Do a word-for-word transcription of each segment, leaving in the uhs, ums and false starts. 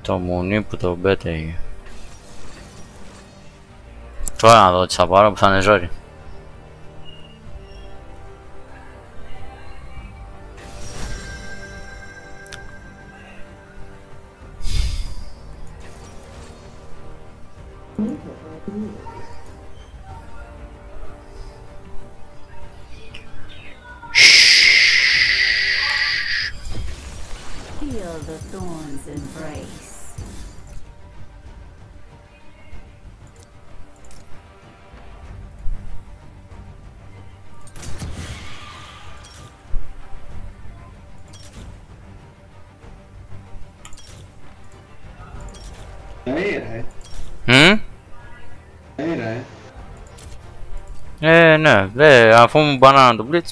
Το μουνί που το μπέτεγε. Τώρα να δω τι θα πάρω που θα είναι ζόρι. Feel the thorns embrace. Αέρα, Μμ? αέρα, ε. Ε, ναι, δε, αφού μου μπανάνα το blitz.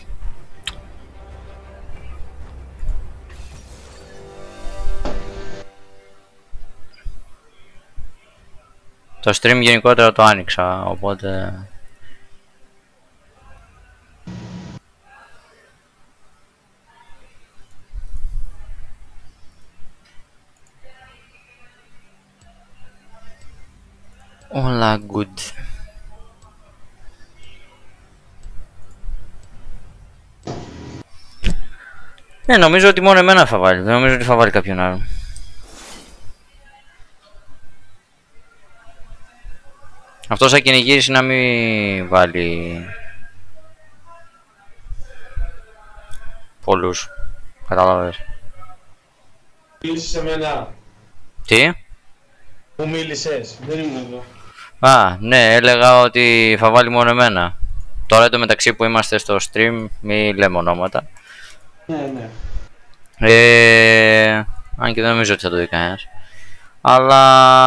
Το stream γενικότερα το άνοιξα, οπότε... Όλα good. Ναι, νομίζω ότι μόνο εμένα θα βάλει, δεν νομίζω ότι θα βάλει κάποιον άλλο. Αυτός θα κυνηγήσει να μην βάλει πολλούς, κατάλαβες. Μίλησες σε μένα. Τι? Μου μίλησες, δεν ήμουν εδώ. Α, ναι, έλεγα ότι θα βάλει μόνο εμένα. Τώρα εντωμεταξύ που είμαστε στο stream, μη λέμε ονόματα. Ναι, ναι. Ε, αν και δεν νομίζω ότι θα το δει κανένας. Αλλά...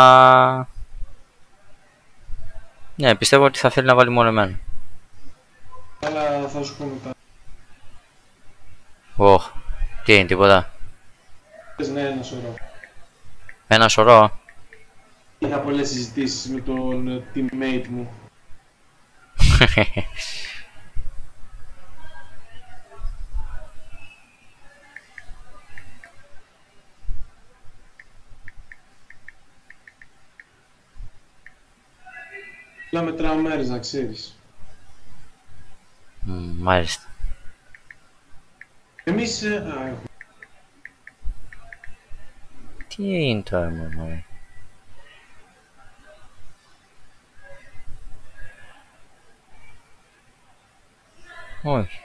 ναι, πιστεύω ότι θα θέλει να βάλει μόνο εμένα. Αλλά θα σου πω μετά. Ωχ, τι είναι, τίποτα. Πες ναι, ένα σωρό. Ένα σωρό. Είχα πολλές συζητήσεις με τον teammate μου. Απλά μετράω μέρες, να ξέρεις. Μ, μάλιστα. Εμείς... ε, Α, έχουμε. Τι είναι τώρα μόνο. Όχι.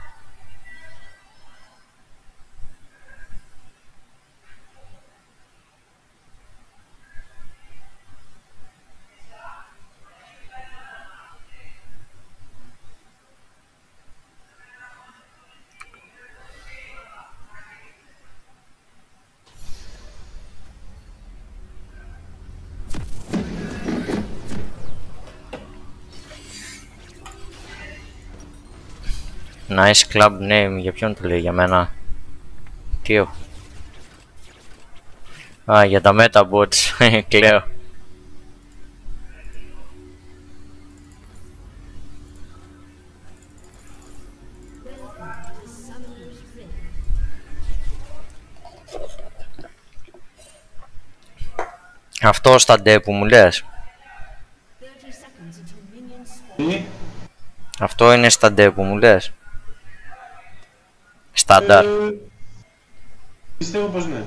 Nice club name, για ποιον το λέει, για μένα? Τι έχω? Α, για τα metabots, κλαίω. Αυτό στα ντε που μου λες? Τι? Αυτό είναι στα ντε που μου λες? Στάνταρ. Ε, πιστεύω πως ναι.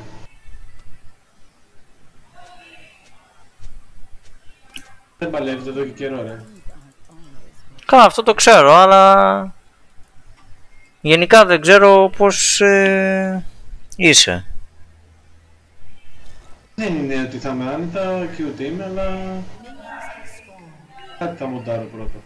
Δεν παλεύετε εδώ και καιρό, ρε. Καλά, αυτό το ξέρω, αλλά... γενικά δεν ξέρω πως ε... είσαι. Δεν είναι ότι θα είμαι άνετα και ούτε είμαι, αλλά... κάτι θα μοντάρω πρώτα.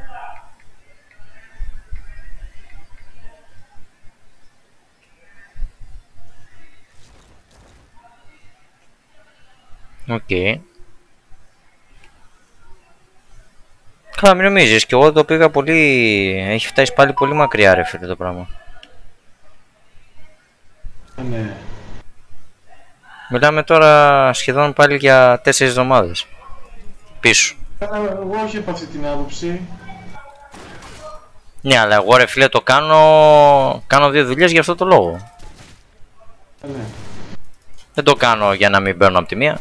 Οκ. Okay. Καλά, μην νομίζεις, και εγώ το πήγα πολύ... έχει φτάσει πάλι πολύ μακριά, ρε φίλε, το πράγμα. Ναι. Μιλάμε τώρα σχεδόν πάλι για τέσσερις εβδομάδες πίσω. Καλά, εγώ όχι από αυτή την άποψη. Ναι, αλλά εγώ, ρε φίλε, το κάνω... κάνω δύο δουλειές για αυτό το λόγο. Ναι. Δεν το κάνω για να μην παίρνω από τη μία.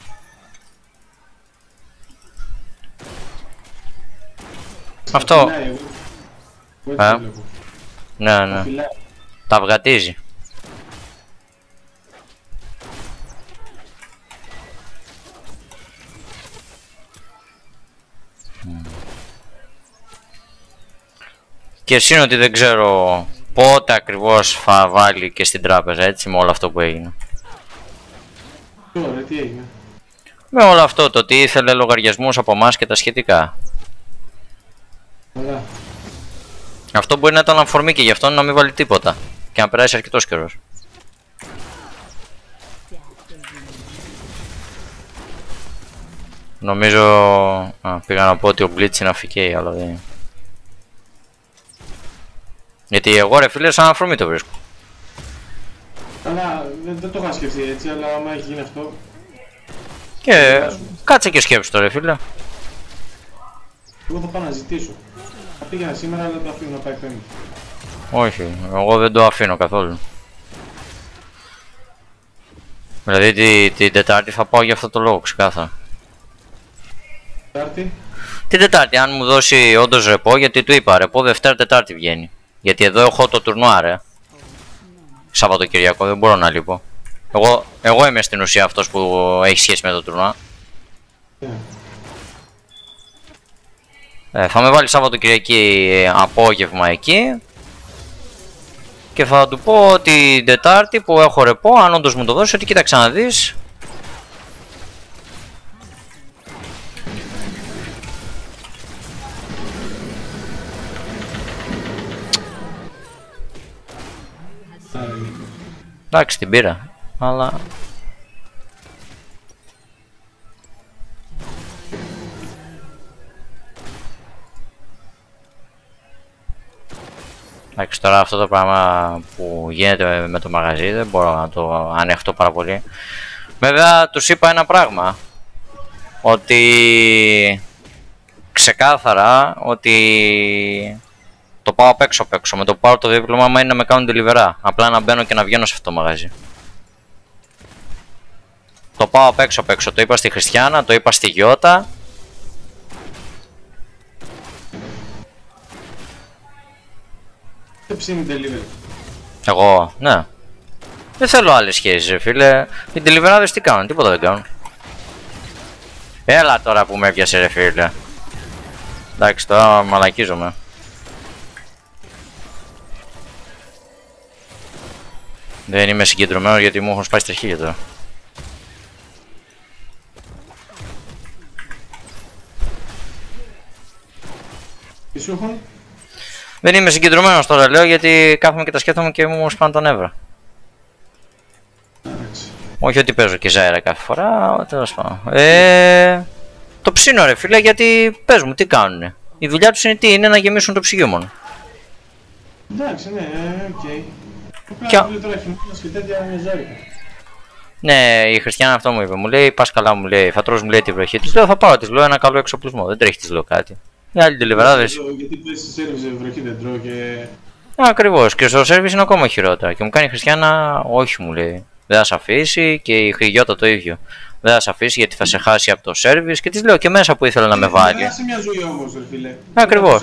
Αυτό. Ε, ναι, ναι. Τα βγατίζει. Και εσύ είναι ότι δεν ξέρω πότε ακριβώς θα βάλει και στην τράπεζα, έτσι, με όλο αυτό που έγινε. Τώρα, τι έγινε? Με όλο αυτό, το ότι ήθελε λογαριασμούς από εμάς και τα σχετικά. Ωραία. Αυτό μπορεί να ήταν αφορμή και γι' αυτό να μην βάλει τίποτα και να περάσει αρκετός καιρός. Νομίζω... Α, πήγα να πω ότι ο Blitz είναι αφικέι, αλλά δεν είναι. Γιατί εγώ ρε φίλε σαν αφορμή το βρίσκω. Αλλά δεν, δεν το είχα σκεφτεί έτσι, αλλά άμα έχει γίνει αυτό... Και κάτσε και σκέψου το ρε φίλε. Εγώ θα πάω να ζητήσω. Θα πήγαινα σήμερα, αλλά το αφήνω να πάει πέμπτη. Όχι, εγώ δεν το αφήνω καθόλου. Δηλαδή την, την Τετάρτη θα πάω για αυτό το λόγο, ξεκάθαρα. Τετάρτη. Την Τετάρτη, αν μου δώσει όντως ρεπό, γιατί του είπα ρεπό Δευτέρα Τετάρτη βγαίνει. Γιατί εδώ έχω το τουρνουά ρε. Σαββατοκυριακό, δεν μπορώ να λείπω. Εγώ, εγώ είμαι στην ουσία αυτός που έχει σχέση με το τουρνουά. Yeah. Ε, θα με βάλει Σαββατοκυριακή απόγευμα εκεί. Και θα του πω ότι την Τετάρτη που έχω ρεπό, αν όντως μου το δώσει, ότι κοίταξε να δεις. Εντάξει, την πήρα, αλλά... Εντάξει, τώρα αυτό το πράγμα που γίνεται με το μαγαζί δεν μπορώ να το ανέχτω πάρα πολύ. Βέβαια, τους είπα ένα πράγμα. Ότι... Ξεκάθαρα, ότι... Το πάω απ' έξω απ' έξω. Με το πάρω το δίπλωμα, άμα είναι να με κάνουν delivery. Απλά να μπαίνω και να βγαίνω σε αυτό το μαγαζί. Το πάω απ' έξω απ' έξω. Το είπα στη Χριστιάνα, το είπα στη Γιώτα. Δεν ψήνει delivery. Εγώ, ναι. Δεν θέλω άλλες σχέσεις, ρε φίλε. Οι deliverάδες τι κάνουν, τίποτα δεν κάνουν. Έλα τώρα που με έπιασε, ρε φίλε. Εντάξει, τώρα μαλακίζομαι. Δεν είμαι συγκεντρωμένος γιατί μου έχουν σπάσει τα χείλια τώρα. Τι σου έχουν? Δεν είμαι συγκεντρωμένος τώρα λέω γιατί κάθομαι και τα σκέφτομαι και μου σπάνε τα νεύρα. Όχι ότι παίζω και ζάιρα κάθε φορά, τέλος πάντων. Ε, το ψήνω ρε φίλε γιατί πες μου τι κάνουνε. Η δουλειά τους είναι τι, είναι να γεμίσουν το ψυγείο μόνο. Εντάξει, ναι, οκ. Okay. Και... Τώρα χειμώνας και τέτοια είναι ζάρικα. Ναι, η Χριστιανά αυτό μου είπε. Μου λέει, πας καλά, μου λέει, θα τρως μου λέει την βροχή. Της λέω, θα πάω, της λέω ένα καλό εξοπλισμό. Δεν τρέχει, της λέω κάτι. Οι άλλοι τελειβεράδες. Γιατί πες στη σέρβις βροχή δεν τρώω και... Ακριβώς, και στο σέρβις είναι ακόμα χειρότερα. Και μου κάνει η Χριστιανά, όχι μου λέει. Δεν θα σε αφήσει και η Χρυγιώτα το ίδιο. Δεν θα σε αφήσει γιατί θα σε χάσει από το σέρβις. Και της λέω και μέσα που ήθελα να με βάλει. Δεν μια ζωή όμως, ρε φίλε. Ακριβώς.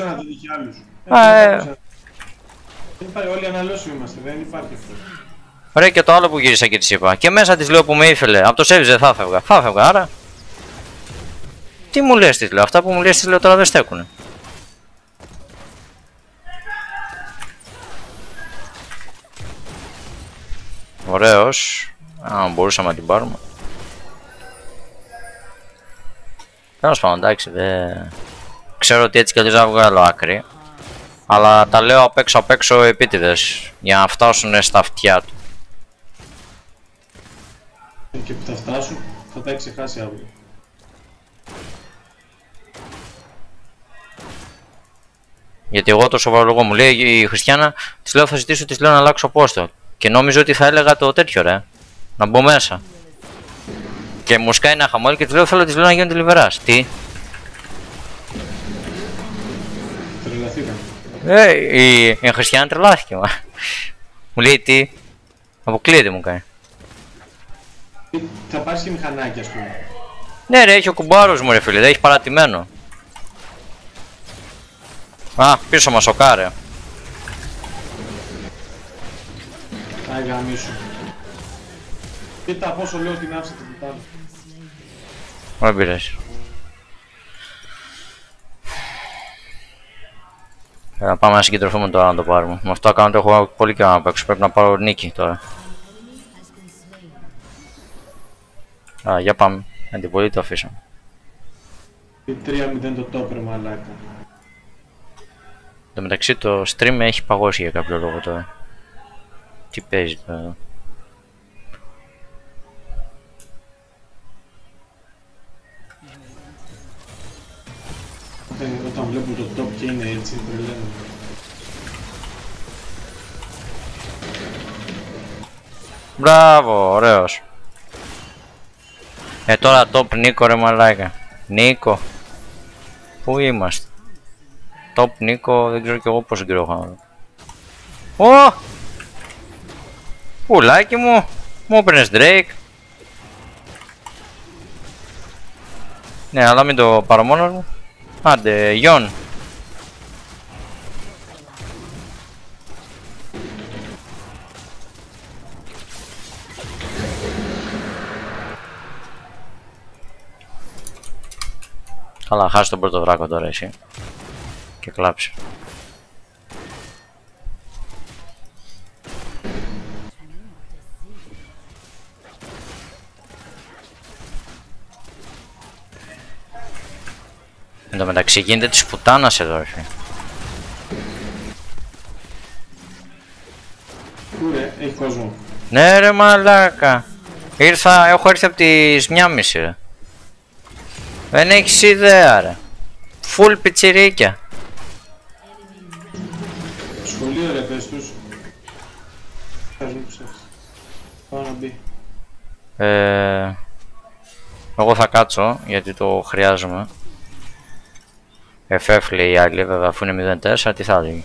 Όλοι αναλώσιμοι είμαστε, δεν υπάρχει αυτό. Ωραία, και το άλλο που γύρισα και της είπα. Και μέσα της λέω που με ήθελε. Από το σέρβις δεν θα έφευγα. Θα έφευγα, άρα. Τι μου λες της λέω. Αυτά που μου λες της λέω τώρα δεν στέκουνε. Ωραίος. Αν μπορούσαμε να την πάρουμε. Τέλος πάντων, εντάξει, δεν... Ξέρω ότι έτσι κι αλλιώς θα βγάλω άκρη. Αλλά τα λέω απ' έξω απ' έξω επίτηδες. Για να φτάσουν στα αυτιά του. Και που θα φτάσουν, θα τα έχει ξεχάσει αύριο. Γιατί εγώ το σοβαρό λόγο μου λέει η Χριστιανά, της λέω θα ζητήσω, της λέω να αλλάξω πόστο. Και νόμιζε ότι θα έλεγα το τέτοιο ρε. Να μπω μέσα. Και μου σκάει ένα χαμόγελο και της λέω θέλω της λέω να γίνω τηλεβεράς. Τι? Τρελαθήκαν. Ε, η, η Χριστιανά τρελάθηκε. Μα. Μου λέει τι? Αποκλείεται μου κάνει. Θα πάρεις και μηχανάκι, ας πούμε. Ναι ρε, έχει ο κουμπάρος μου ρε φίλε, δεν έχει παρατημένο. Α, πίσω μας σοκάρε. Άι γαμίσου. Κοίτα πόσο λέω την άφησα την κουτάλα. Δεν πειράζει. Να πάμε να συγκεντρωθούμε τώρα να το πάρουμε. Με αυτό κάνω έχω πολύ καιρό να παίξω, πρέπει να πάρω νίκη τώρα. Α, για πάμε. Αντιπολί το αφήσαμε. τρία μηδέν το τόπερ μαλάκα. Εν τω μεταξύ το stream έχει παγώσει για κάποιο λόγο τώρα. Τι παίζει τώρα εδώ. Όταν, όταν βλέπω το top και είναι έτσι, τρελαίνω. Μπράβο, ωραίος. Ε, τώρα top Νίκο ρε μαλάκα. Νίκο. Πού είμαστε. Top Νίκο, δεν ξέρω κι εγώ πώς γκρόχα. Ω! Πουλάκι μου. Μου έπαιρνες Drake. Ναι, αλλά μην το πάρω μόνος μου. Άντε, Γιον. Καλά, χάσει τον πρώτο δράκο τώρα εσύ. Και κλάψε. Εν τω μεταξύ γίνεται της πουτάνας εδώ ρε. Πού ρε, έχει κόσμο. Ναι ρε μαλάκα. Ήρθα, έχω έρθει από τις μία και μισή ρε. Δεν έχεις ιδέα ρε. Φουλ πιτσιρίκια. Σχολείο ρε πες τους. Πάω να μπει. Ε, εγώ θα κάτσω γιατί το χρειάζομαι. εφ εφ λέει η άλλη βέβαια αφού είναι μηδέν τέσσερα τι θα δει.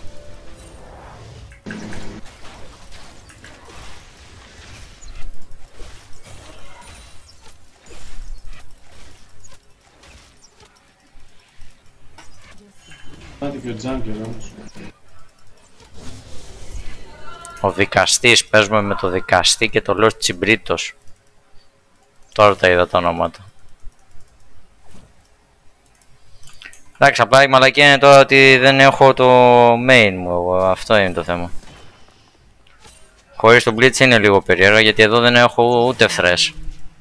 Πάτε και ο Τζάμπιον όμως. Ο δικαστής, παίζουμε με το δικαστή και το λέω Τσιμπρίτος. Τώρα τα είδα τα ονόματα. Εντάξει, απλά η μαλακία είναι τώρα ότι δεν έχω το main μου εγώ, αυτό είναι το θέμα. Χωρίς το Blitz είναι λίγο περίεργα γιατί εδώ δεν έχω ούτε fresh.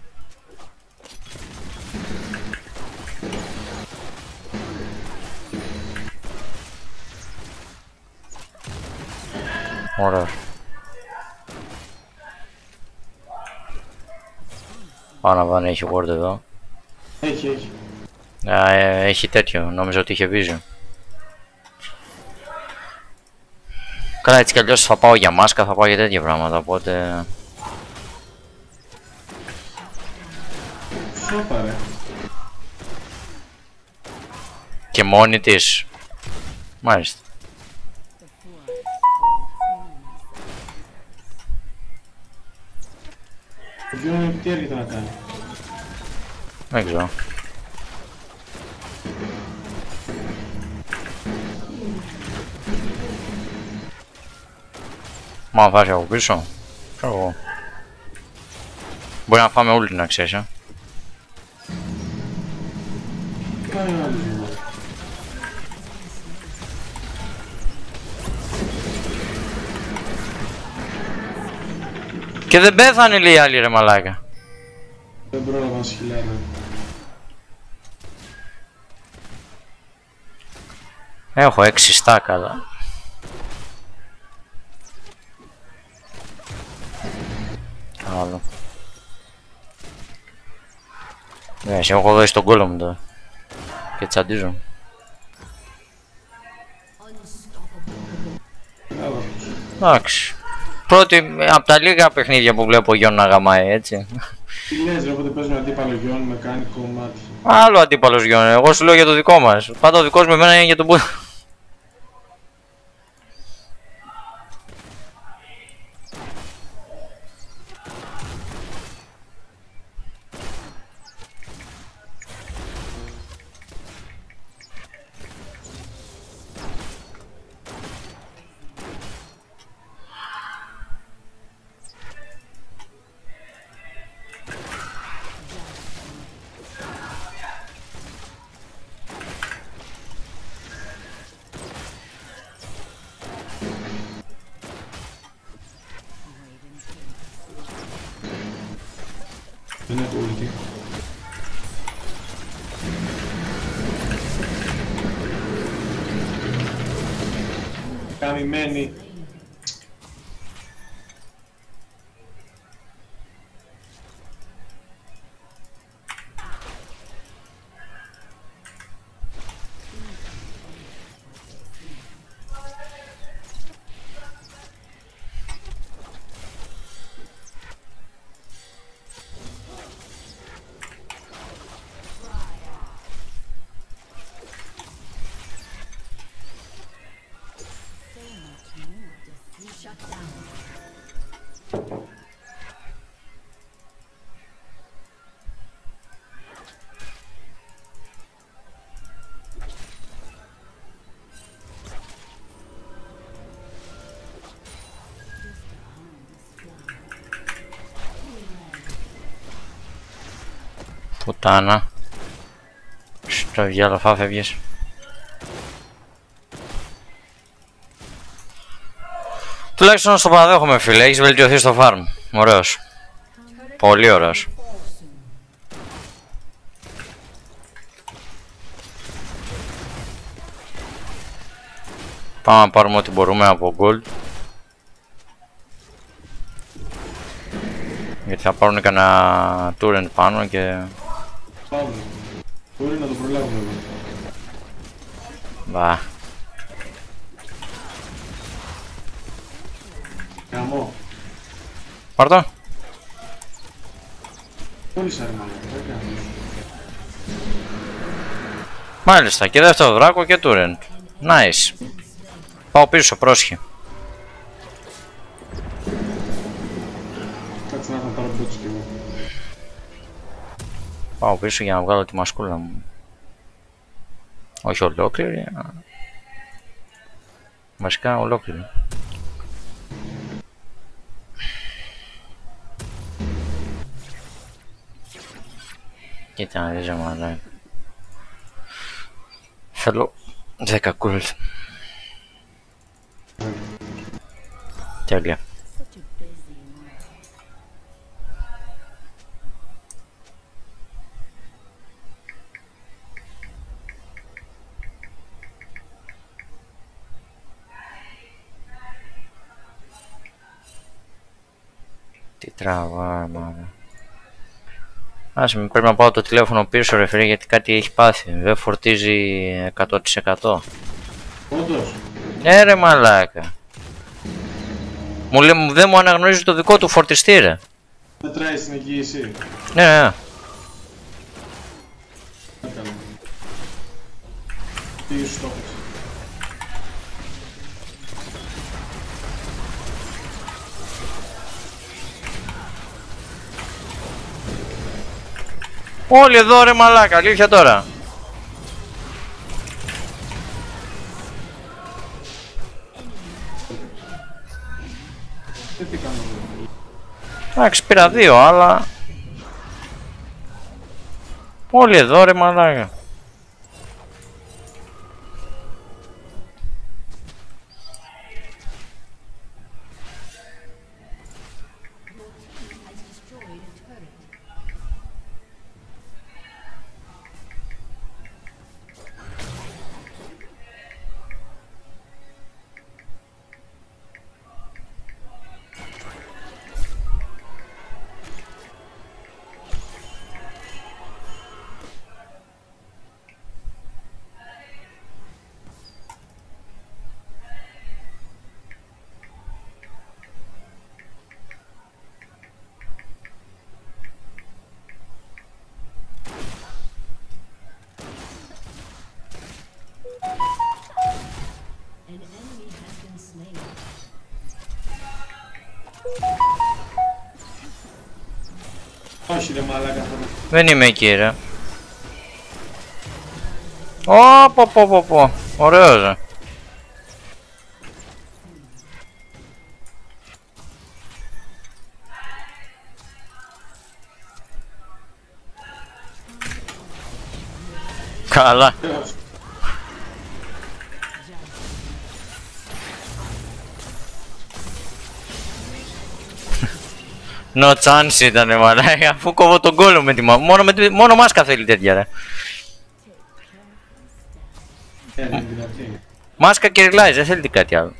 Ωραία. Πάνω πάνω έχει ward εδώ. Έχει, έχει. Α, ε, έχει τέτοιο, νόμιζα ότι είχε vision. Καλά έτσι κι αλλιώς θα πάω για μάσκα, θα πάω για τέτοια πράγματα, οπότε... Σώπα ρε. Και μόνη της. Μάλιστα. Το βιώνει τι έρχεται να κάνει. Δεν ξέρω. Μα θα έρθει από πίσω. Ξέρω εγώ. Μπορεί να φάμε όλη την αξία, ε. Κάνει ένα άλλο. Και δεν πέθανε λέει η άλλη ρε μαλάκα. Δεν πρόλαβα να σχηλάρω. Έχω έξι στάκα αλλά. Άλλο. Ναι, εσύ έχω δώσει τον κόλλο μου τώρα. Και τσαντίζω. Εντάξει. Πρώτη από τα λίγα παιχνίδια που βλέπω Γιον να γαμάει έτσι. Τι λες ρε, όποτε παίζουμε αντίπαλο Γιον με κάνει κομμάτι. Άλλο αντίπαλος Γιον, εγώ σου λέω για το δικό μας. Πάντα ο δικός μου εμένα είναι για τον που... Δεν έχω ulti. Καμημένη. Πουτάνα. Στο διάλογο φεύγεις. Τουλάχιστον στο παραδέχομαι φίλε, έχεις βελτιωθεί στο farm. Ωραίος. Πολύ ωραίος. Πάμε να πάρουμε ό,τι μπορούμε από gold. Γιατί θα πάρουν κανένα turret πάνω και... Πάμε. Μπορεί να το προλάβουμε εδώ. Μπα. Καμώ. Πάρ' το. Πολύ σαρμάλα. Δεν κάνω. Μάλιστα, και δεύτερο δράκο και turret. Nice. Πάω πίσω, πρόσχε. Κάτσε να θα πάρω μπούτσο κι εγώ. Πάω πίσω για να βγάλω τη μασκούλα μου. Όχι ολόκληρη. Βασικά ολόκληρη. Κοίτα να δεις μαλάκα. Θέλω δέκα gold. Τέλεια. Τι τραβά, μάνα. Άσε με, πρέπει να πάω το τηλέφωνο πίσω ρε φίλε, γιατί κάτι έχει πάθει. Δεν φορτίζει εκατό τοις εκατό. Όντως. Ε ρε μαλάκα. Μου λέει, δεν μου αναγνωρίζει το δικό του φορτιστή ρε. Δεν τράει στην εγγύηση. Ναι, ναι, ναι. Καλά. Τι σου το έχεις. Όλοι εδώ ρε μαλάκα, αλήθεια τώρα. Δεν τι κάνω. Εντάξει, πήρα δύο, αλλά... Όλοι εδώ ρε μαλάκα. Όχι ρε μαλάκα. Δεν είμαι εκεί ρε. Ω, πω πω πω πω. Ωραίος ρε. Καλά. No chance ήτανε μαλάκα, αφού κόβω τον κόλλο με τη μα... Μόνο, με τη... Μόνο μάσκα θέλει τέτοια ρε. Ε, είναι δυνατή. Μάσκα και ριλάιζ, δεν θέλει κάτι άλλο.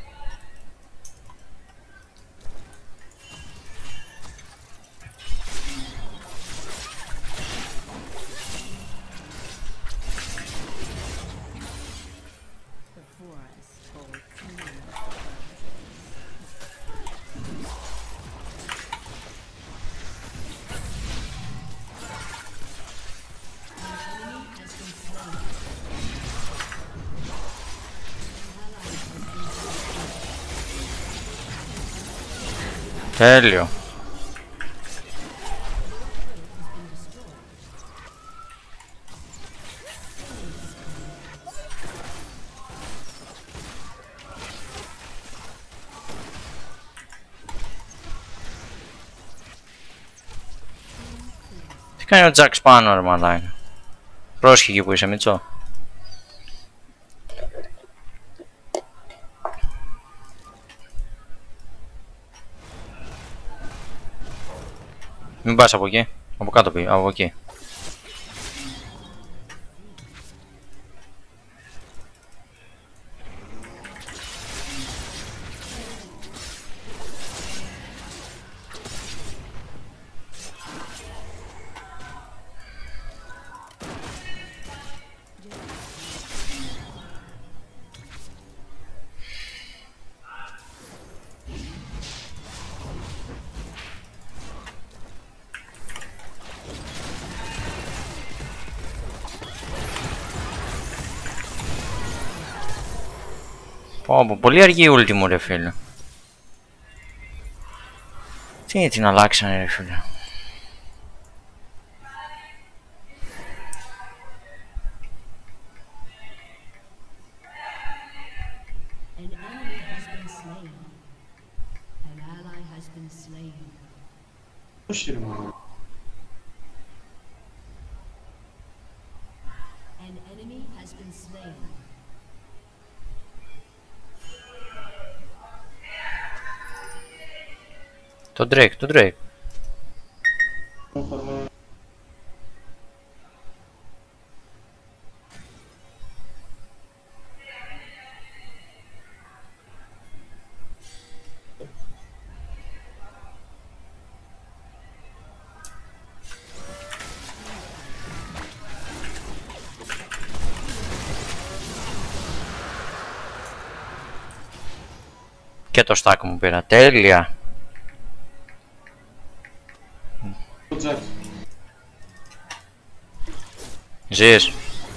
Τέλειο. Τι κάνει ο Τζακ πάνω ρε μαλάκα. Πρόσχη εκεί που είσαι Μιτσό. Μην πας από εκεί, από κάτω πει, από εκεί. Πω, πολύ αργή η ούλτη μου ρε φίλε. Τι την αλλάξανε ρε φίλε. Όχι ρε μάνα. Το Drake, το Drake. Και το stack μου πήρα, τέλεια. Ζεις.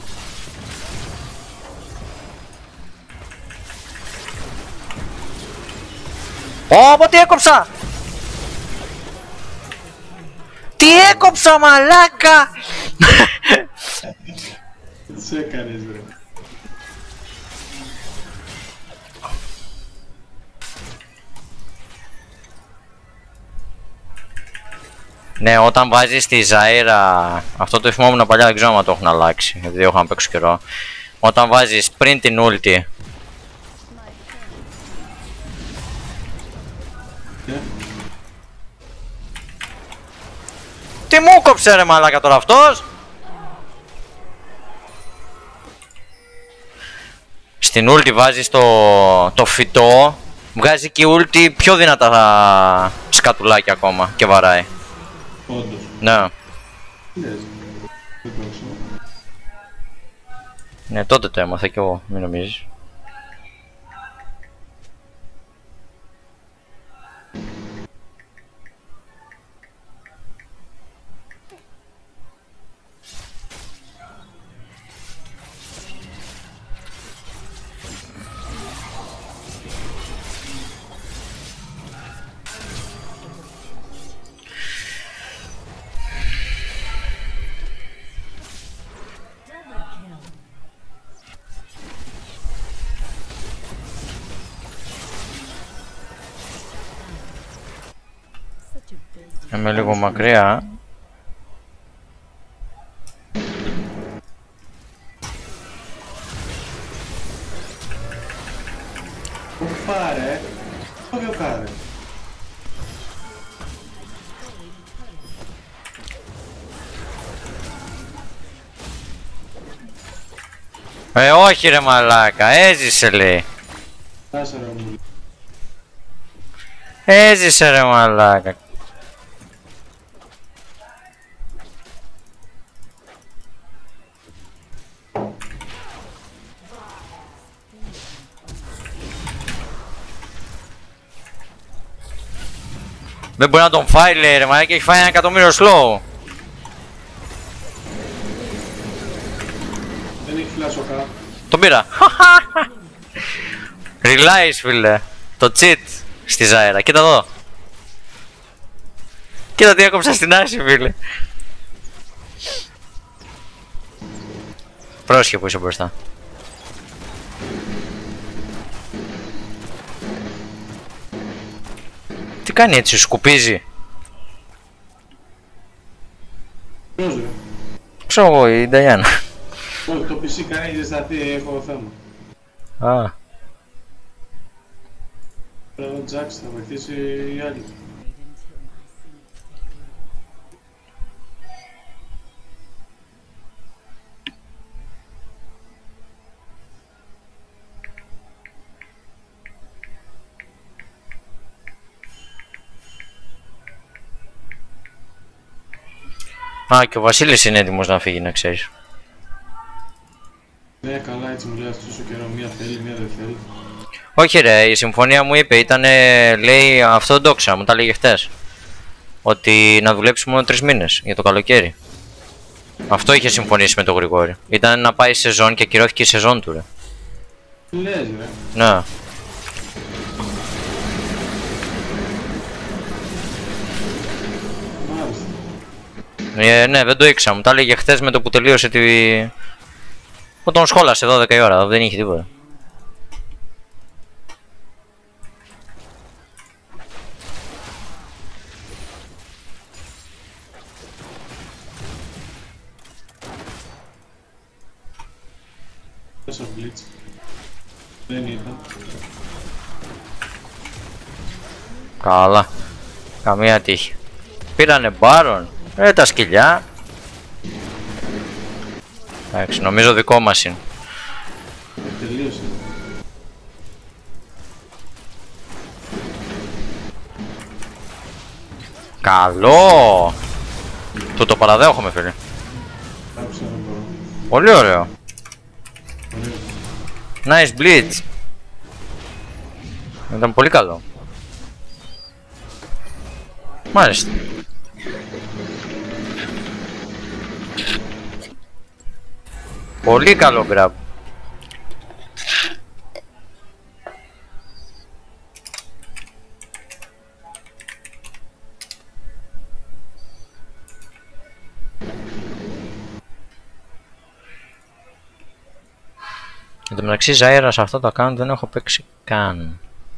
Ω, τι έκοψα! Τι έκοψα μαλάκα! Τι έκανες ρε. Ναι, όταν βάζεις τη Ζαΐρα, αυτό το θυμόμουν παλιά, δεν ξέρω αν το έχουν αλλάξει, γιατί δεν έχω να παίξω καιρό. Όταν βάζεις πριν την ulti Yeah. Τι μου κόψε ρε μαλάκα τώρα αυτός! Στην ulti βάζεις το, το φυτό, βγάζει και η ulti πιο δυνατά σκατουλάκια ακόμα και βαράει. Όντως. Ναι. Τι λες. Δεν το ξέρω. Ναι, τότε το έμαθα κι εγώ, μην νομίζεις. Είμαι λίγο μακριά. Πάρε. Το δύο κάρε. Ε, όχι ρε μαλάκα, έζησε λέει. Άσε ρε μου. Έζησε ρε μαλάκα. Δεν μπορεί να τον φάει λέει ρε μαλάκα, έχει φάει ένα εκατομμύριο slow. Δεν έχει φλάσο κάτω. Τον πήρα. Relies φίλε. Το cheat στη Ζάιρα. Κοίτα εδώ. Κοίτα τι έκοψα στην άση φίλε. Πρόσχε που είσαι μπροστά. Τι κάνει έτσι, σκουπίζει. Ποιος ρε. Ξέρω εγώ η Νταϊάννα. Όχι, το πι σι κάνει ζεσταθεί, έχω θέμα. Α. Πρέπει να τζάξει, θα βοηθήσει η άλλη. Α, και ο Βασίλης είναι έτοιμος να φύγει, να ξέρεις. Ναι, καλά, έτσι μου λέει αυτό τόσο καιρό. Μία θέλει, μία δεν θέλει. Όχι ρε, η συμφωνία μου είπε, ήταν, λέει, αυτό ντόξα, μου τα λέγε χτες. Ότι να δουλέψει μόνο τρεις μήνες για το καλοκαίρι. Αυτό είχε συμφωνήσει με τον Γρηγόρη. Ήταν να πάει σεζόν και ακυρώθηκε η σεζόν του ρε. Τι λες ρε. Ναι. Μάλιστα. Ε, ναι, δεν το ήξερα, μου τα έλεγε χτες με το που τελείωσε τη... Που τον σχόλασε δώδεκα η ώρα, δεν είχε τίποτα. Πέσα blitz. Δεν ήταν. Καλά. Καμία τύχη. Πήρανε μπάρον. Ε, τα σκυλιά. Εντάξει, νομίζω δικό μας είναι. Τελείωσε. Καλό! Του το παραδέχομαι φίλε. Άκουσα να μπορώ. Πολύ ωραίο. Ωραίο. Nice blitz. Ήταν πολύ καλό. Μάλιστα. Πολύ καλό grab. Εν τω μεταξύ Ζάιρα σε αυτό το account δεν έχω παίξει καν.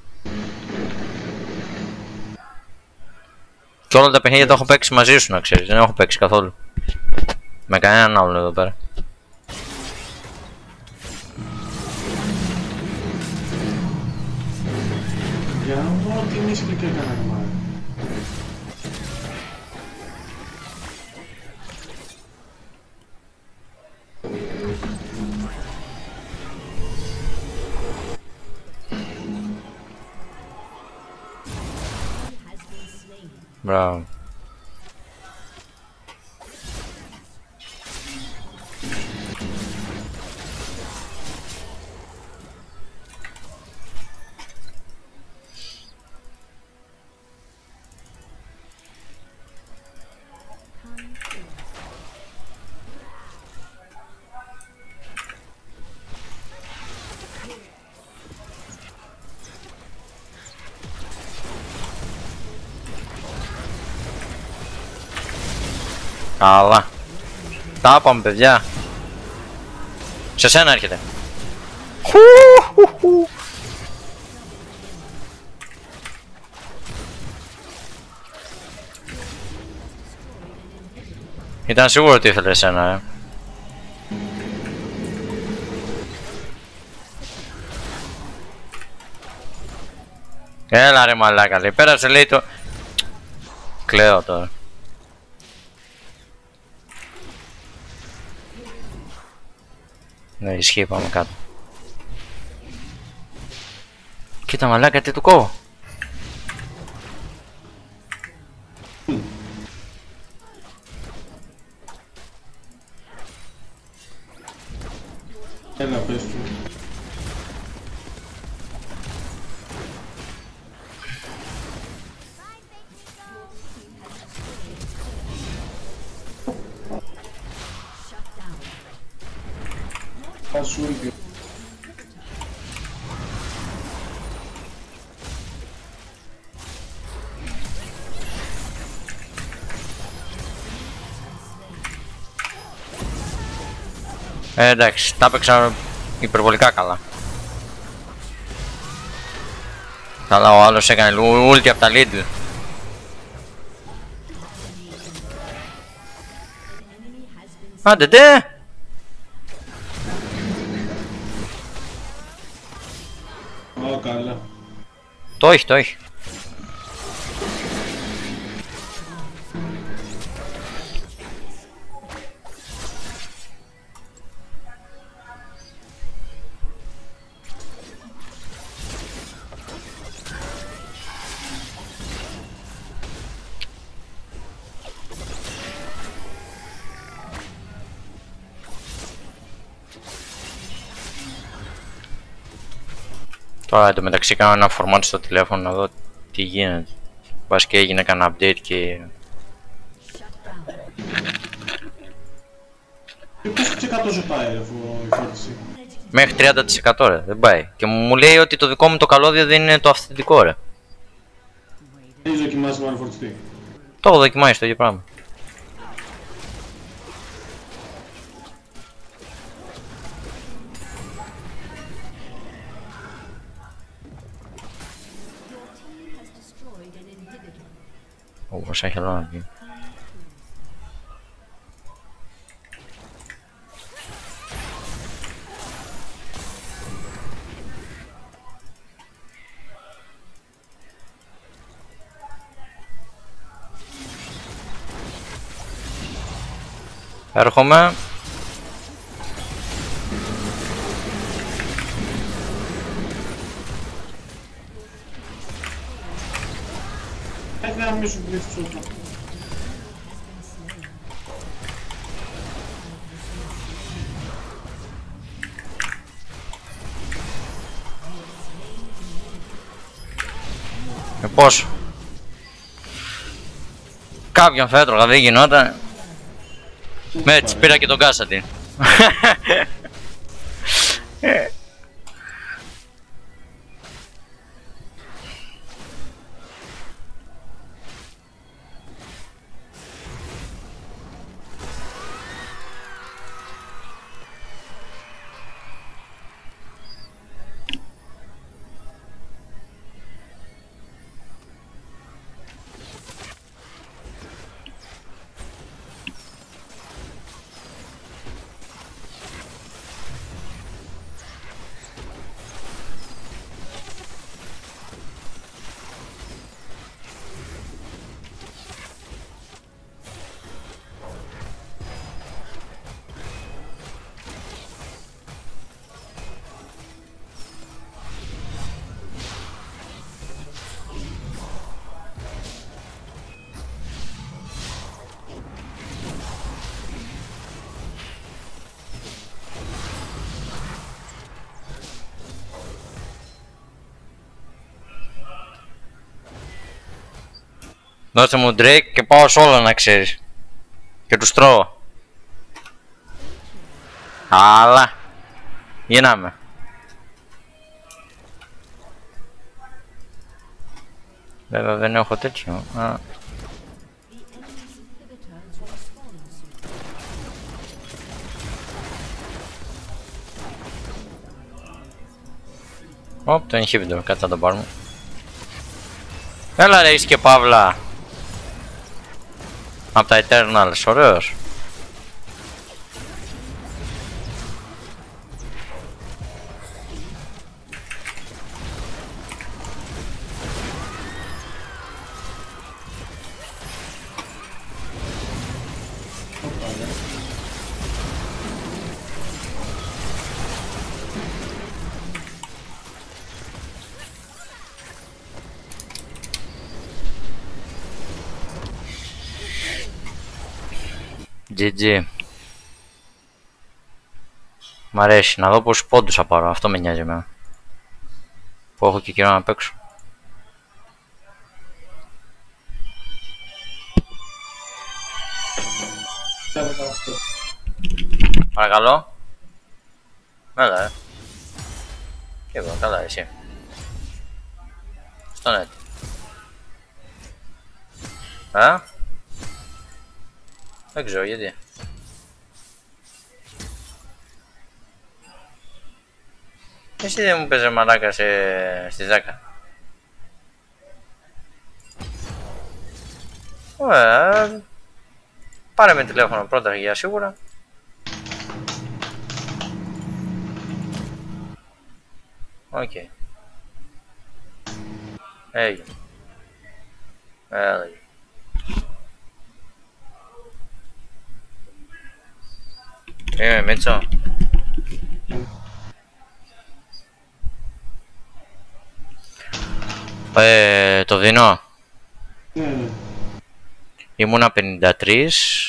Και όλα τα παιχνίδια τα έχω παίξει μαζί σου να ξέρεις, δεν έχω παίξει καθόλου. Με κανέναν άλλον εδώ πέρα. Για να ό,τι μίσχυ και έκανα μάλλον. Μπράβο. Καλά. Τα είπαμε παιδιά. Σε σένα έρχεται. Ήταν σίγουρο ότι ήθελε εσένα, ε. Έλα ρε μαλάκα, λέει. Πέρασε λέει το... Κλαίω τώρα. Ναι, ισχύει, πάμε κάτω. Κοίτα μαλάκα, τι του κόβω. Έλα, πες του. Θα σου ήρθε. Ε, εντάξει, τα έπαιξα υπερβολικά καλά. Καλά, ο άλλος έκανε ulti από τα Lidl. Άντε ντε! Ω, καλά. Το έχει, το έχει. Τώρα εντωμεταξύ κάνω ένα format στο τηλέφωνο να δω τι γίνεται. Μπας και έγινε κανένα update και... Και πόσο τοις εκατό σου πάει ρε αφού η φόρτιση? Μέχρι τριάντα τοις εκατό ρε, δεν πάει. Και μου λέει ότι το δικό μου το καλώδιο δεν είναι το αυθεντικό ρε. Έχεις δοκιμάσει να φορτιστεί? Το έχω δοκιμάσει το ίδιο πράγμα. Όπως έχει άλλο να πει. Έρχομαι. Έχει να μην σου πλήθει ψούφα. Ε, πώς? Κάποιον θα έτρωγα, δεν γινόταν. Με έτσι πήρα και τον Κάσατη. Δώστε μου Drake και πάω σε όλα να ξέρεις. Και τους τρώω. Αλλά γίναμε. Βέβαια δεν έχω τέτοιο. Α. Ωπ, το inhibitor, κάτι θα το πάρουμε. Έλα ρε είσαι και Παύλα. Απ' τα Eternals, ωραίος. τζι τζι. Μ' αρέσει να δω πόσους πόντους θα πάρω, αυτό με νοιάζει εμένα. Που έχω και καιρό να παίξω. Παρακαλώ. Έλα, ε. Και εγώ, καλά, εσύ. Στο net. Α? Δεν ξέρω γιατί. Εσύ δεν μου παίζε μαλάκα σε... στη Ζάκα. Ωραία. Πάρε με τηλέφωνο πρώτα για σίγουρα. Οκ. Okay. Έγινε. Έλεγε. Είμαι Μίτσο. Ε, το δίνω. Ναι, ναι. Ήμουνα πενήντα τρία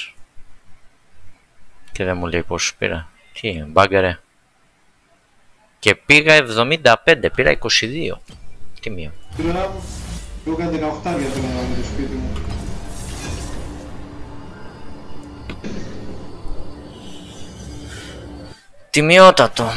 και δεν μου λέει πόσους πήρα. Τι, μπάγκαρε. Και πήγα εβδομήντα πέντε, πήρα είκοσι δύο. Τι μία. Πήρα, εγώ έκανα δεκαοκτώ για το με το σπίτι μου. Τιμιότατο.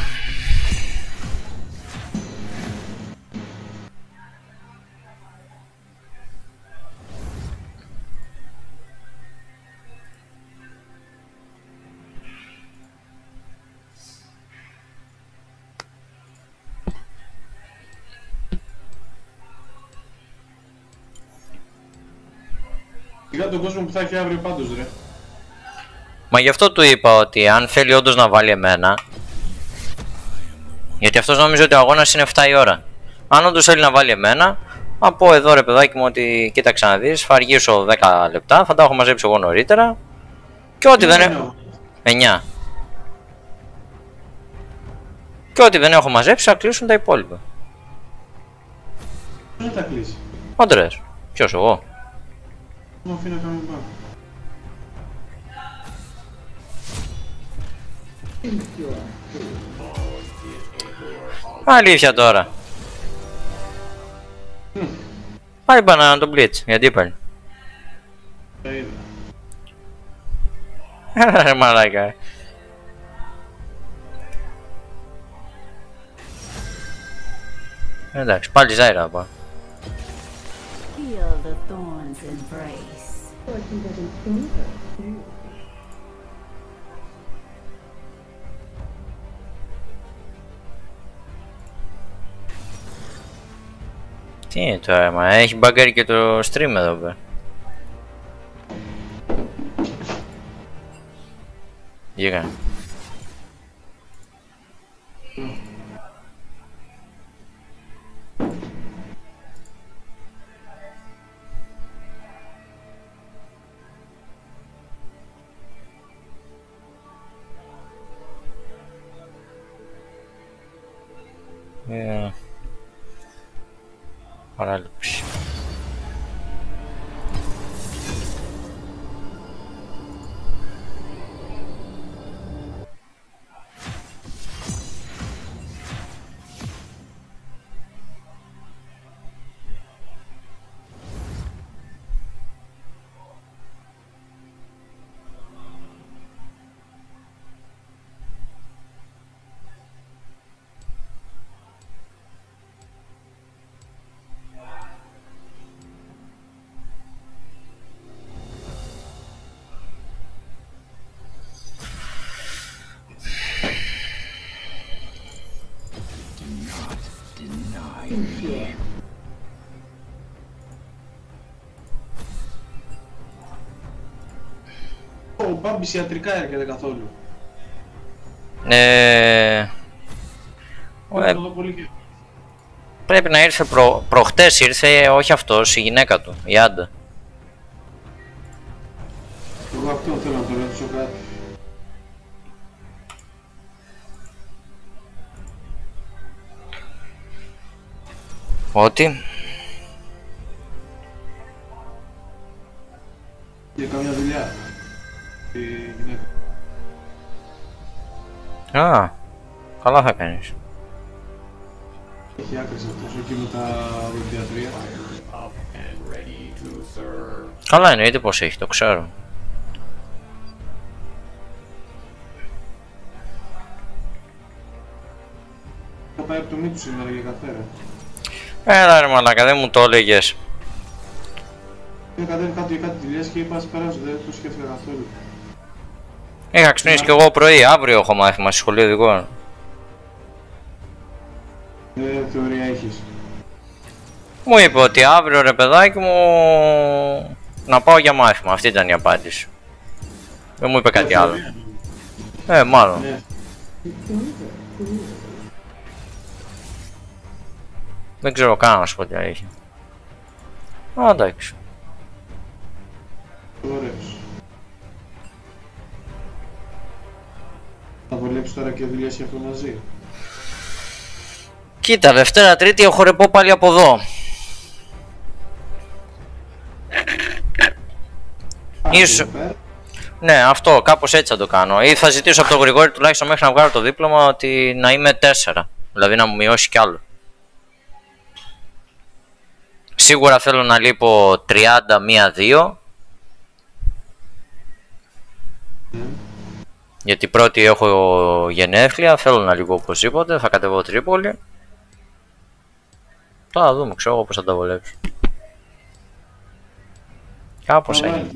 Σιγά τον κόσμο που θα έχει αύριο πάντως ρε. Μα γι' αυτό του είπα ότι αν θέλει όντως να βάλει εμένα. Γιατί αυτός νόμιζε ότι ο αγώνας είναι επτά η ώρα. Αν όντως θέλει να βάλει εμένα, να πω εδώ ρε παιδάκι μου ότι κοίταξε να δεις, θα αργήσω δέκα λεπτά, θα τα έχω μαζέψει εγώ νωρίτερα. Και ό,τι δεν έχω. εννιά. Και ό,τι δεν έχω μαζέψει θα κλείσουν τα υπόλοιπα. Πώς θα τα κλείσει. Ο Ντρες. Ποιος, εγώ. Μου αφήνει να κάνουμε πάνω. Αλήθεια τώρα. Πάει πάνω να τον Blitz, γιατί πάλι. Τα είδα. Ρε μαλάκα. Εντάξει, πάλι Ζάιρα θα πάω. Feel the thorns embrace. Τι είναι τώρα, μα έχει μπαγκάρει και το stream εδώ πέρα. Γίγα. Yeah. Παράληψη. Ο Μπάμπης ιατρικά έρχεται καθόλου. Ε... Θέλω ε, να το δω πολύ και... πρέπει να ήρθε προ... προχτές ήρθε, όχι αυτός, η γυναίκα του, η Άντα. Εγώ αυτό θέλω να το ρωτήσω κάτι. Ότι Για καμιά δουλειά. Η Α, καλά θα κάνεις. Έχει άκρης αυτός εκεί με τα διαδιατρία. Καλά εννοείται πως έχει, το ξέρω. Θα πάει από το μύτου σήμερα για καφέ ρε. Έλα ρε μαλάκα, δεν μου το έλεγες. Είχα κατέβει κάτω για κάτι δουλειές και είπα ας περάσω, δεν το σκέφτηκα καθόλου. Είχα ξυπνήσει κι εγώ πρωί, αύριο έχω μάθημα στη σχολή οδηγών. Ε, θεωρία έχεις. Μου είπε ότι αύριο ρε παιδάκι μου να πάω για μάθημα, αυτή ήταν η απάντηση. Δεν μου είπε κάτι άλλο. Ε, μάλλον. Ναι. Δεν ξέρω καν να σου πω τι αλήθεια. Α, εντάξει. Ωραίος. Θα βολέψεις τώρα και δουλειές και αυτό μαζί. Κοίτα, Δευτέρα Τρίτη έχω ρεπό πάλι από εδώ. Ίσως... Ναι, αυτό, κάπως έτσι θα το κάνω. Ή θα ζητήσω από τον Γρηγόρη τουλάχιστον μέχρι να βγάλω το δίπλωμα ότι να είμαι τέσσερα. Δηλαδή να μου μειώσει κι άλλο. Σίγουρα θέλω να λείπω τριάντα μία δύο. Mm. Γιατί πρώτη έχω γενέθλια, θέλω να λείπω οπωσδήποτε, θα κατεβώ Τρίπολη. Τώρα θα δούμε, ξέρω εγώ πώς θα τα βολέψω. Κάπως έγινε.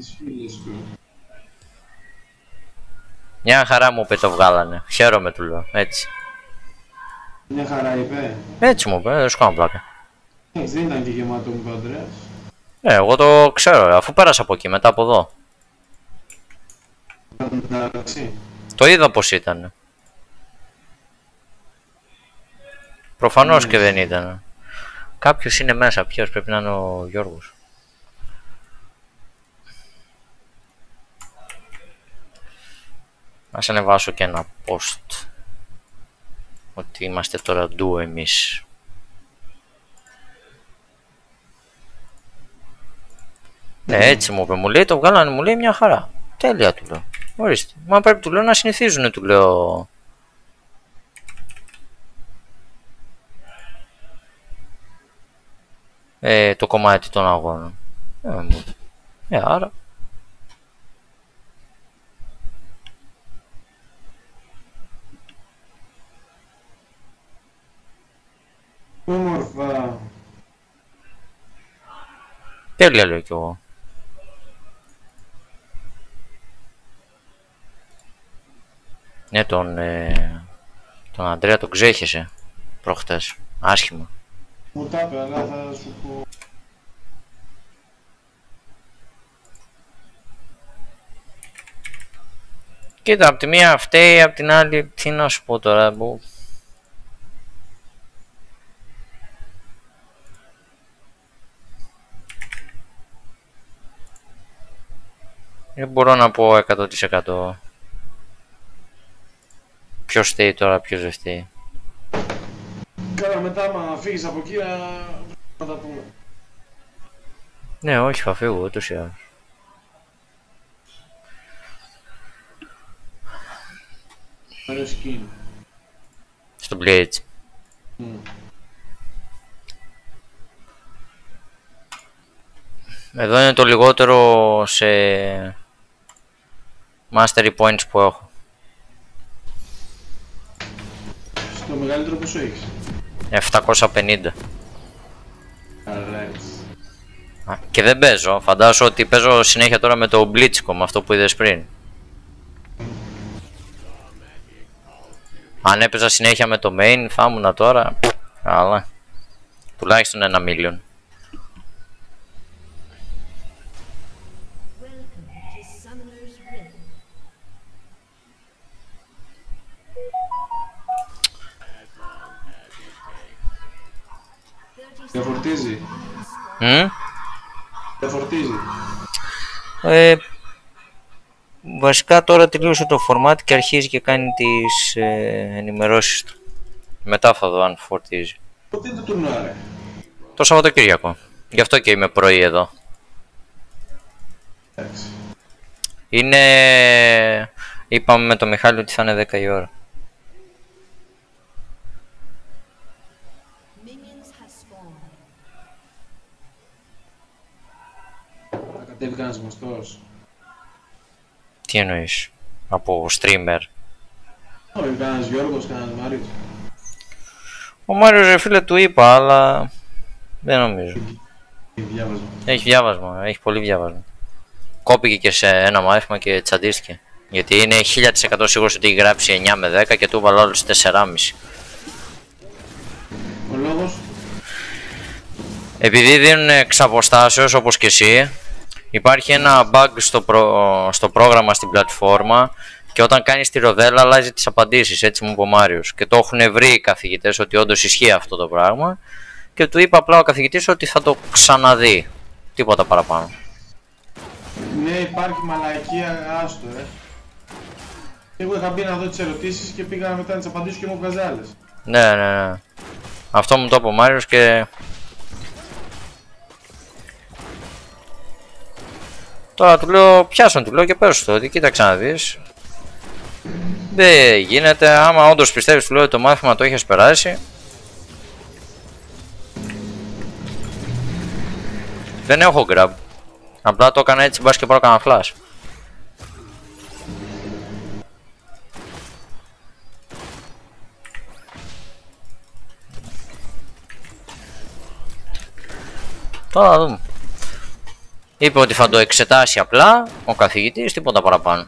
Μια χαρά μου είπε το βγάλανε, χαίρομαι του λέω, έτσι. Μια χαρά είπε. Έτσι μου είπε, δεν σου κάνω πλάκα. Έτσι δεν ήταν και γεμάτο μου ο Ανδρέας. Ναι, εγώ το ξέρω, αφού πέρασα από εκεί, μετά από εδώ. Εντάξει. Το είδα πως ήταν. Προφανώς Ναι. και δεν ήταν. Κάποιος είναι μέσα, ποιος πρέπει να είναι ο Γιώργος. Ας ανεβάσω και ένα post. Ότι είμαστε τώρα ντου εμείς. Ναι, έτσι μου είπε, μου λέει, το βγάλανε, μου λέει μια χαρά. Τέλεια του λέω. Ορίστε. Μα πρέπει του λέω να συνηθίζουν, του λέω. Ε, το κομμάτι των αγώνων. Ε, μου. Ε, άρα. Όμορφα. Τέλεια λέω κι εγώ. Ναι, τον, ε, τον Αντρέα τον ξέχεσε προχτές. Άσχημα. Μου τα είπε, αλλά θα σου πω. Κοίτα, απ' τη μία φταίει, απ' την άλλη, τι να σου πω τώρα, που... Δεν μπορώ να πω εκατό τοις εκατό ποιος φταίει τώρα, ποιος δεν φταίει. Καλά, μετά άμα φύγεις από εκεί να τα πούμε. Ναι, όχι, θα φύγω ούτως ή άλλως. Ωραίο skin. Στο Blades. Mm. Εδώ είναι το λιγότερο σε mastery points που έχω. Στο μεγαλύτερο πόσο έχεις? επτακόσια πενήντα. Alright. Α, και δεν παίζω, φαντάζομαι ότι παίζω συνέχεια τώρα με το Blitzcom, αυτό που είδες πριν. Αν έπαιζα συνέχεια με το main θα ήμουνα τώρα, αλλά τουλάχιστον ένα million. Δεν φορτίζει. Mm? Δεν φορτίζει. Ε, βασικά τώρα τελείωσε το format και αρχίζει και κάνει τις ε, ενημερώσεις του. Μετά θα δω αν φορτίζει. Πότε είναι το τουρνουά ρε? Το Σαββατοκύριακο. Γι' αυτό και είμαι πρωί εδώ. Εντάξει. Είναι... Είπαμε με τον Μιχάλη ότι θα είναι δέκα η ώρα. Δεν βγάζει γνωστός. Τι εννοείς? Από streamer? Όχι, κανένας Γιώργος, κανένας Μάριος. Ο Μάριος ρε φίλε του είπα, αλλά δεν νομίζω. Έχει διάβασμα. Έχει διάβασμα, έχει πολύ διάβασμα. Κόπηκε και σε ένα μάθημα και τσαντίστηκε. Γιατί είναι χίλια τοις εκατό σίγουρος ότι έχει γράψει εννιά με δέκα και του έβαλα όλους τέσσερα κόμμα πέντε. Ο λόγος. Επειδή δίνουν εξ αποστάσεως όπως και εσύ, υπάρχει ένα bug στο, προ... στο πρόγραμμα στην πλατφόρμα και όταν κάνεις τη ροδέλα αλλάζει τις απαντήσεις, έτσι μου είπε ο Μάριος. Και το έχουν βρει οι καθηγητές ότι όντως ισχύει αυτό το πράγμα και του είπε απλά ο καθηγητής ότι θα το ξαναδεί. Τίποτα παραπάνω. Ναι, υπάρχει μαλακία, άστο, ε. Εγώ είχα μπει να δω τις ερωτήσεις και πήγα μετά να τις απαντήσω και μου βγάζει άλλες. Ναι, ναι, ναι. Αυτό μου το είπε ο Μάριος και... Τώρα του λέω, πιάσαν, του λέω και πες το, ότι κοίταξε να δεις. Δεν γίνεται, άμα όντως πιστεύεις, του λέω, το μάθημα το έχεις περάσει. Δεν έχω grab. Απλά το έκανα έτσι, μπας και πρώτα έκανα flash. Τώρα θα δούμε. Είπε ότι θα το εξετάσει απλά ο καθηγητής, τίποτα παραπάνω.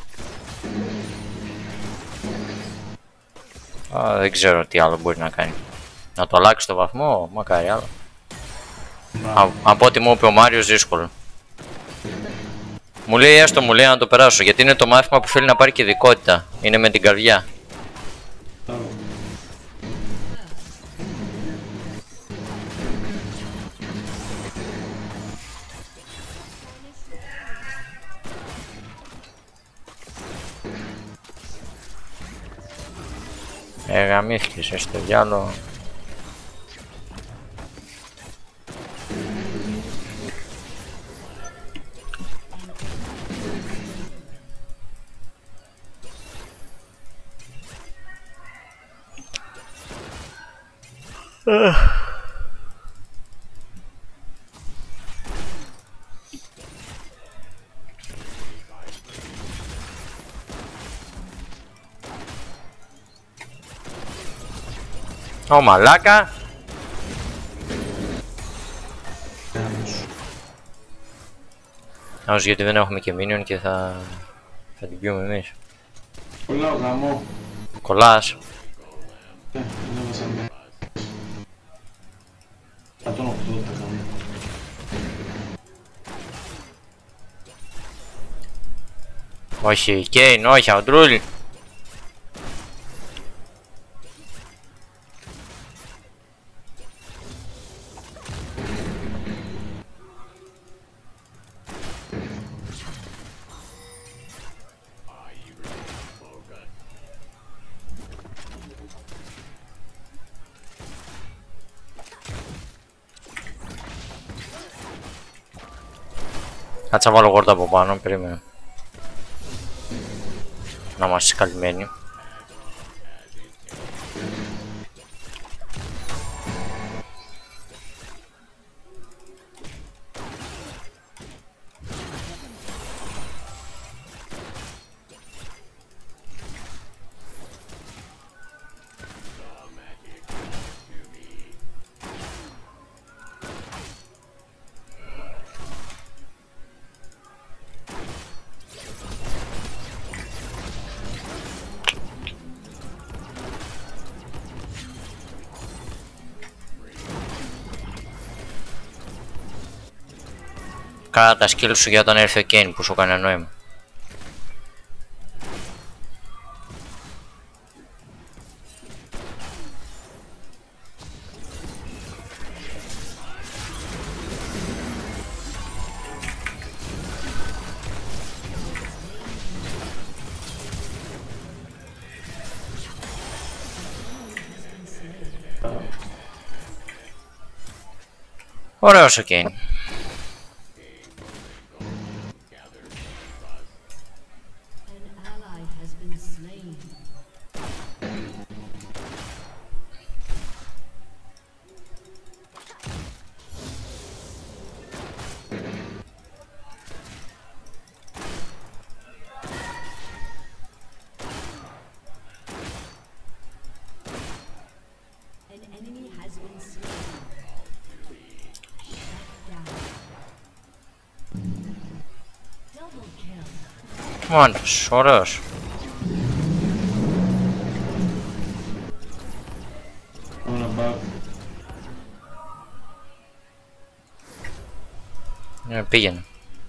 Α, δεν ξέρω τι άλλο μπορεί να κάνει. Να το αλλάξει το βαθμό, μακάρι άλλο. Α, από ό,τι μου είπε ο Μάριος, δύσκολο. Μου λέει έστω, μου λέει να το περάσω, γιατί είναι το μάθημα που θέλει να πάρει και ειδικότητα. Είναι με την καρδιά. Ε, γαμήθηκες, εσύ το διάλο. Ω μαλάκα. Άχως γιατί δεν έχουμε και minion και θα... θα την πιούμε εμείς. Κολλάω γαμό. Κολλάς. Ε, δεν έβασα μία. εκατόν ογδόντα θα κάνω. Όχι, Κέιν, όχι, Αντρούλ. Κάτσα βάλω γόρτα από πάνω, περίμενε. Να είμαστε καλυμμένοι. Κάτα τα skills σου για όταν έρθει ο Κέιν που σου έκανε νόημα. Ωραίος ο Κέιν. Μάντος, ωραίος. Όλα μπακ. Ε, πήγαινε.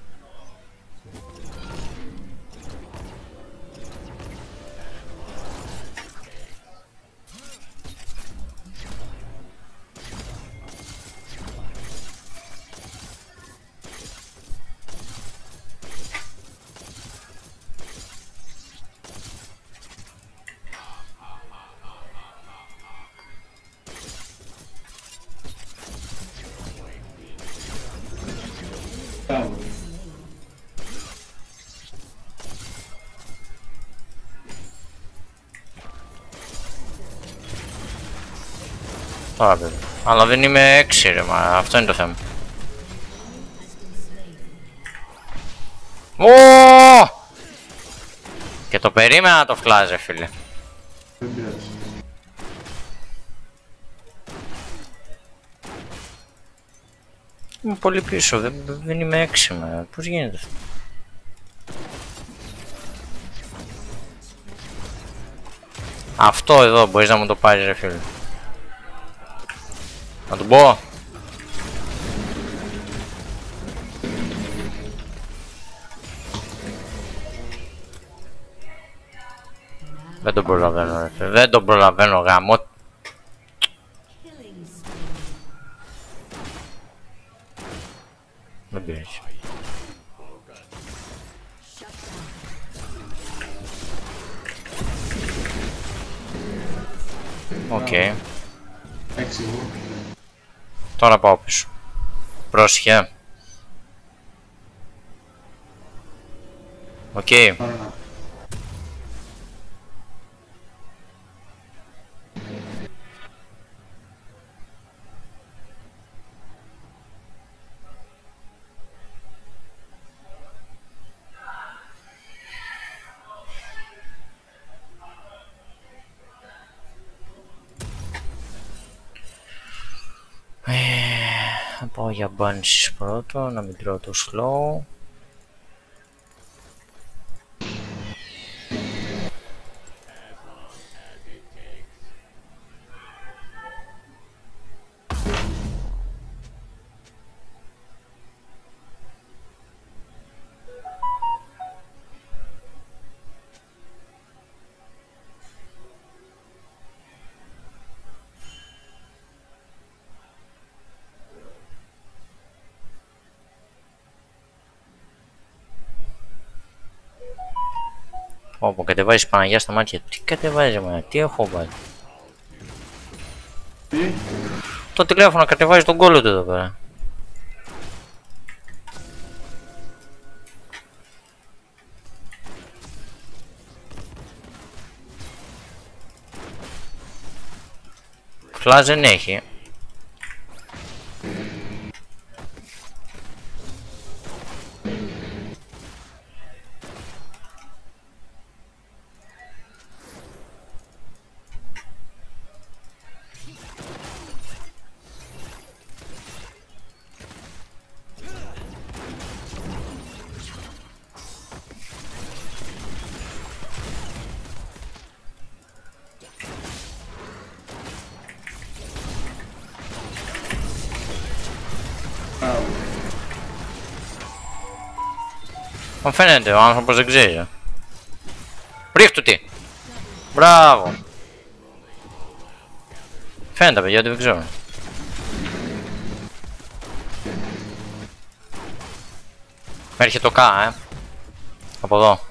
Μπράβο. Τώρα βέβαια. Αλλά δεν είμαι έξι ρε, μα αυτό είναι το θέμα. Ω! Και το περίμενα να το φλάζε φίλε. Δεν πειράζει. Είμαι πολύ πίσω, δεν, δεν είμαι έξι μα. Πώς γίνεται αυτό? Αυτό εδώ μπορείς να μου το πάρεις ρε φίλε. Να του πω. Δεν τον προλαβαίνω ρε φίλε, δεν τον προλαβαίνω γάμο. Δεν πειράζει. Οκ. Okay. Έξι εγώ. Τώρα πάω πίσω. Πρόσχε. Οκ. Okay. Πάρω να. Θα πάω για μπάνσεις πρώτο, να μην τρώω το slow. Όπου κατεβάζεις Παναγιά στα μάτια. Τι κατεβάζεις εμένα, τι έχω βάλει? Τι? Το τηλέφωνο κατεβάζει τον κόλλο του εδώ πέρα. Φλάζ δεν έχει. Μου φαίνεται, ο άνθρωπος δεν ξέρει. Ρίχτου τι! Μπράβο! Φαίνεται παιδιά ότι δεν ξέρω. Έρχεται το K, ε. Από εδώ.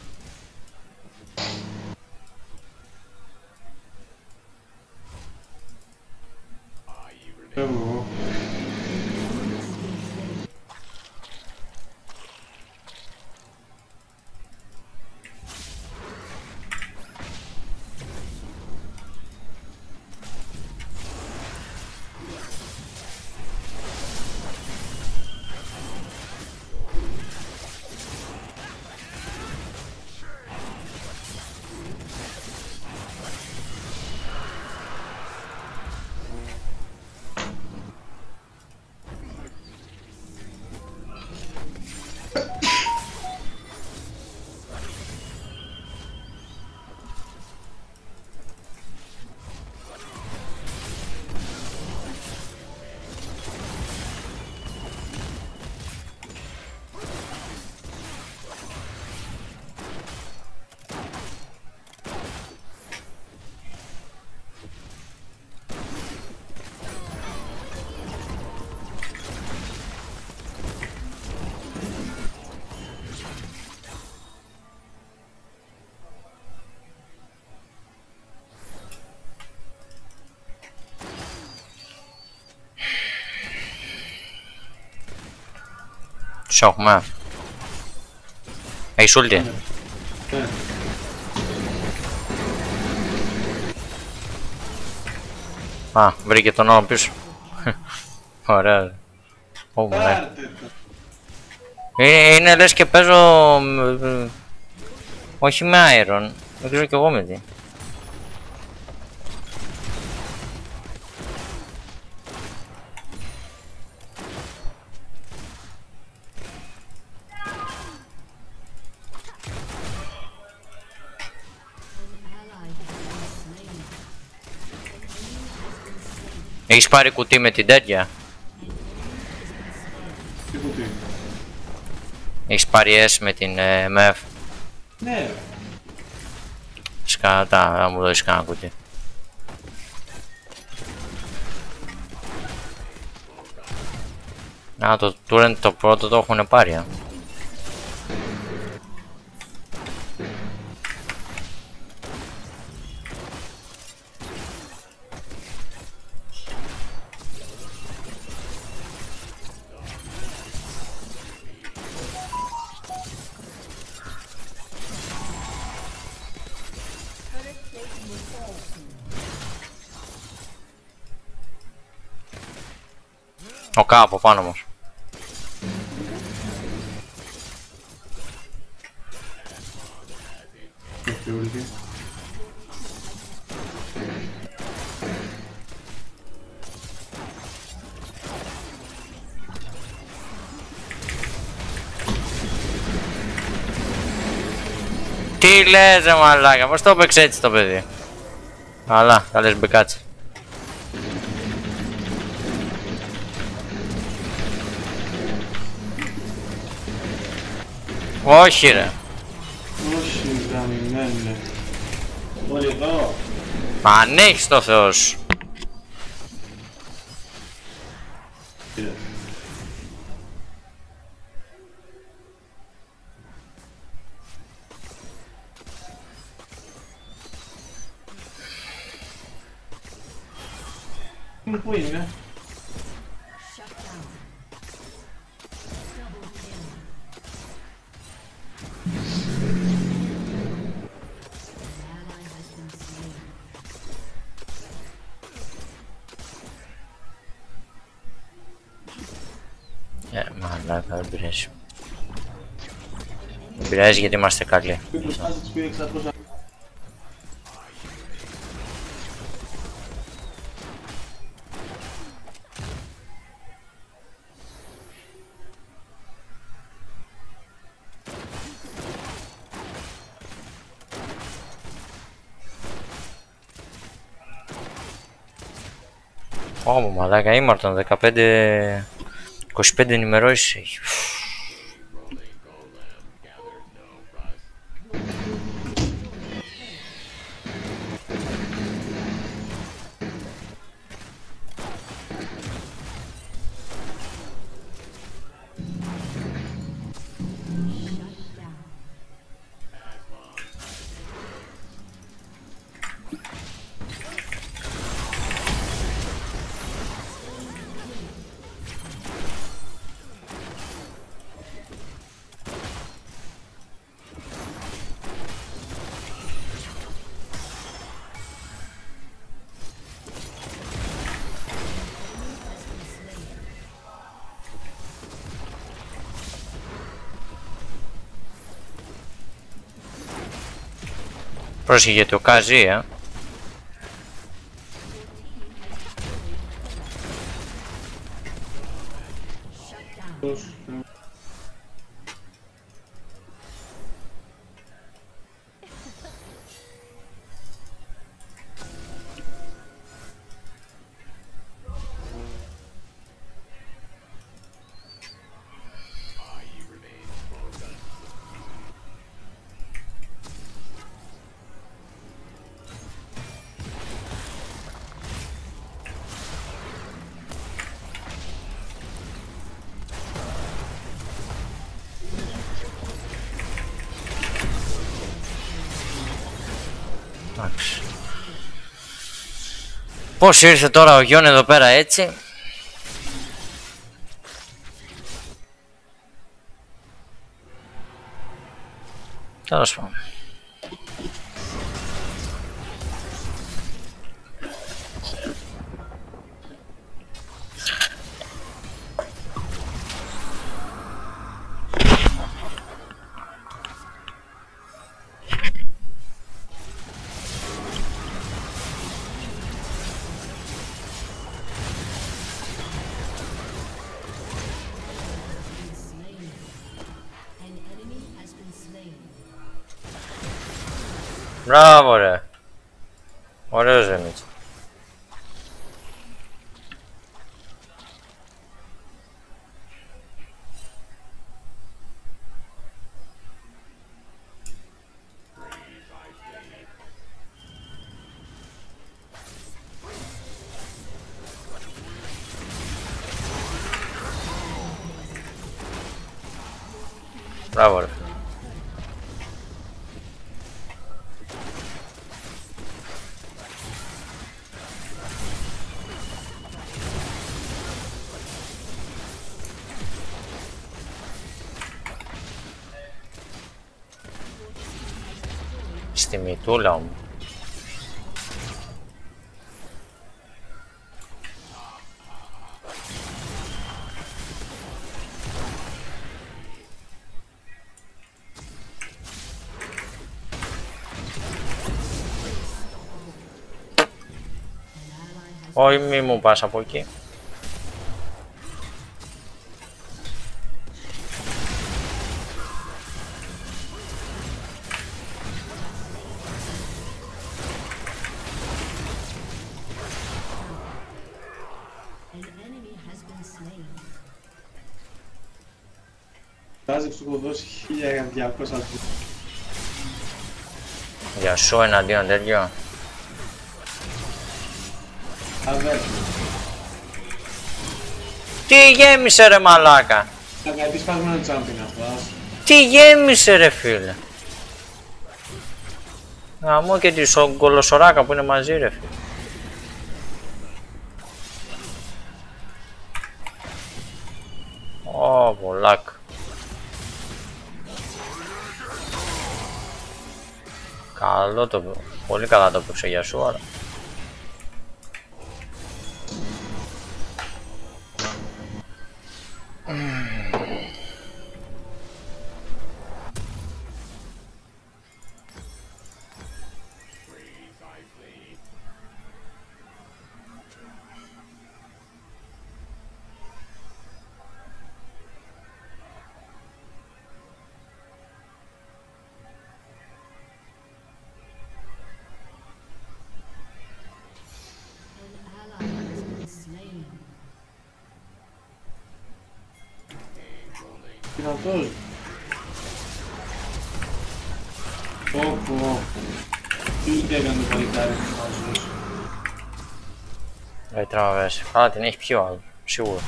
Εγώ. Σε έχουμε. Έχεις ulti. Ναι. Α, βρήκε τον άλλο πίσω. Ωραία. Ω, ναι. Πάρτε το. Ε, είναι λες και παίζω... ε, όχι με Iron. Δεν ξέρω κι εγώ με τι. Έχεις πάρει κουτί με την τέτοια. Τι κουτί. Έχεις πάρει S με την ε, εμ εφ. Ναι ρε. Σκατά, να μου δώσεις κανένα κουτί. Α, το Torrent το πρώτο το έχουν πάρει, α. Ο K από πάνω μας. Όχι ulti. Τι λες ρε μαλάκα, πώς το έπαιξε έτσι το παιδί. Αλλά, καλές μπεκάτσε. Όχι ρε. Όχι γαμημένε. Όλοι εδώ. Ανοίξεις το Θεό σου. Κύριε. Πού είναι. Ε, μαλάκα, δεν πειράζει. Δεν πειράζει γιατί είμαστε καλοί. Άσε τις πήρε εξακόσια. Ω, μαλάκα, ήμαρτον δεκαπέντε είκοσι πέντε ενημερώσεις έχει. Πρόσεχε γιατί ο K ζει, ε. Εντάξει. Πώς ήρθε τώρα ο Γιον εδώ πέρα έτσι. Τέλος πάντων. Μπράβο ρε. Ωραίος ρε Μίτσα. Μπράβο ρε. Στη μητούλα μου. Όχι, μη μου πας από εκεί. Τάζεξ του έχω δώσει χίλια διακόσια. Για σου εναντίον τέτοιο. Αδέρφη. Τι γέμισε ρε μαλάκα. Θα κάτι σπασμένο τσάμπινγκ αυτό. Τι γέμισε ρε φίλε. Γαμώ και τη σογκολοσοράκα που είναι μαζί ρε φίλε. Ω, βολάκα. Καλό το, πολύ καλά το παίξε για σου, αλλά... Δυνατός. Πω, τι έκανε το παλικάρι του μαζούς. Δεν τραβές. Καλά την έχει πιο άλλο, σίγουρα.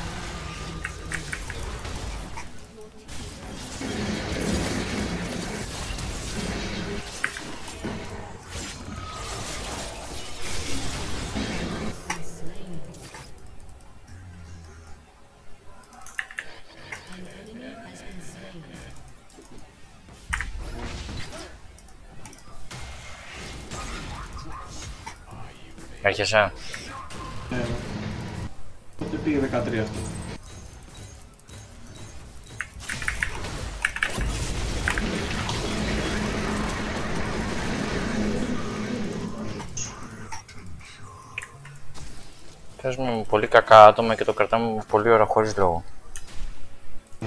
Έρχεσαι. Ναι, τότε πήγε δεκατρία αυτό. Παίζουμε με πολύ κακά άτομα και το κρατάμε πολύ ώρα χωρίς λόγο. Mm.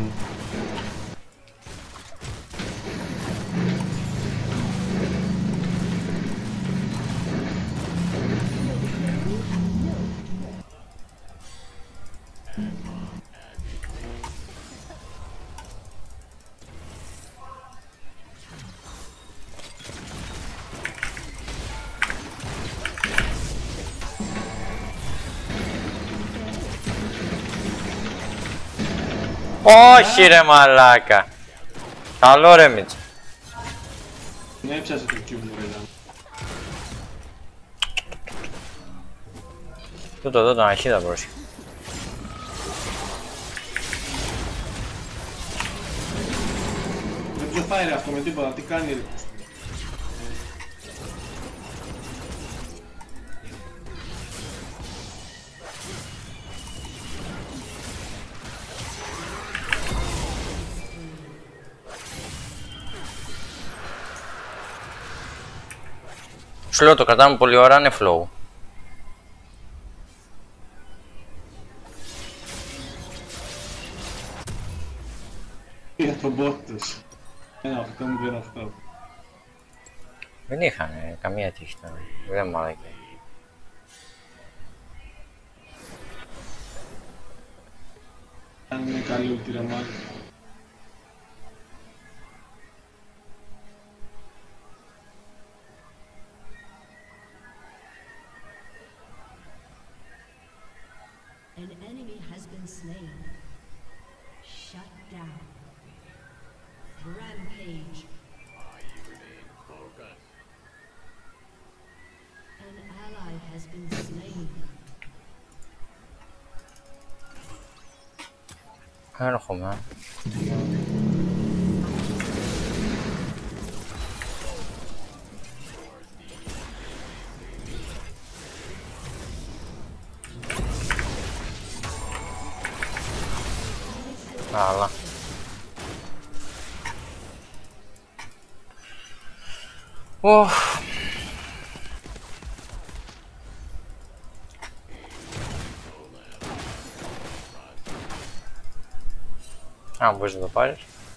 Όχι ρε μαλάκα. Καλό ρε Μίτσα. Ναι, έπιασε το κύβου μου ρε. Τούτο εδώ τον αρχίδα πρόσεχε. Δεν τους δεν φάει ρε αυτό με τίποτα, τι κάνει ρε. Σου λέω το κρατάμε πολύ ώρα, είναι flow. Για τον bot. Ένα αυτό μου δεν αυτό. Δεν είχαν καμία τύχη τώρα. Δεν μου άρεσε. Αν είναι καλή ulti ρε μάλλον. An enemy has been slain. Shut down. Rampage. An ally has been slain. Έρχομαι. Αλλά. Οχ. Αν μπορείς να το πάρεις.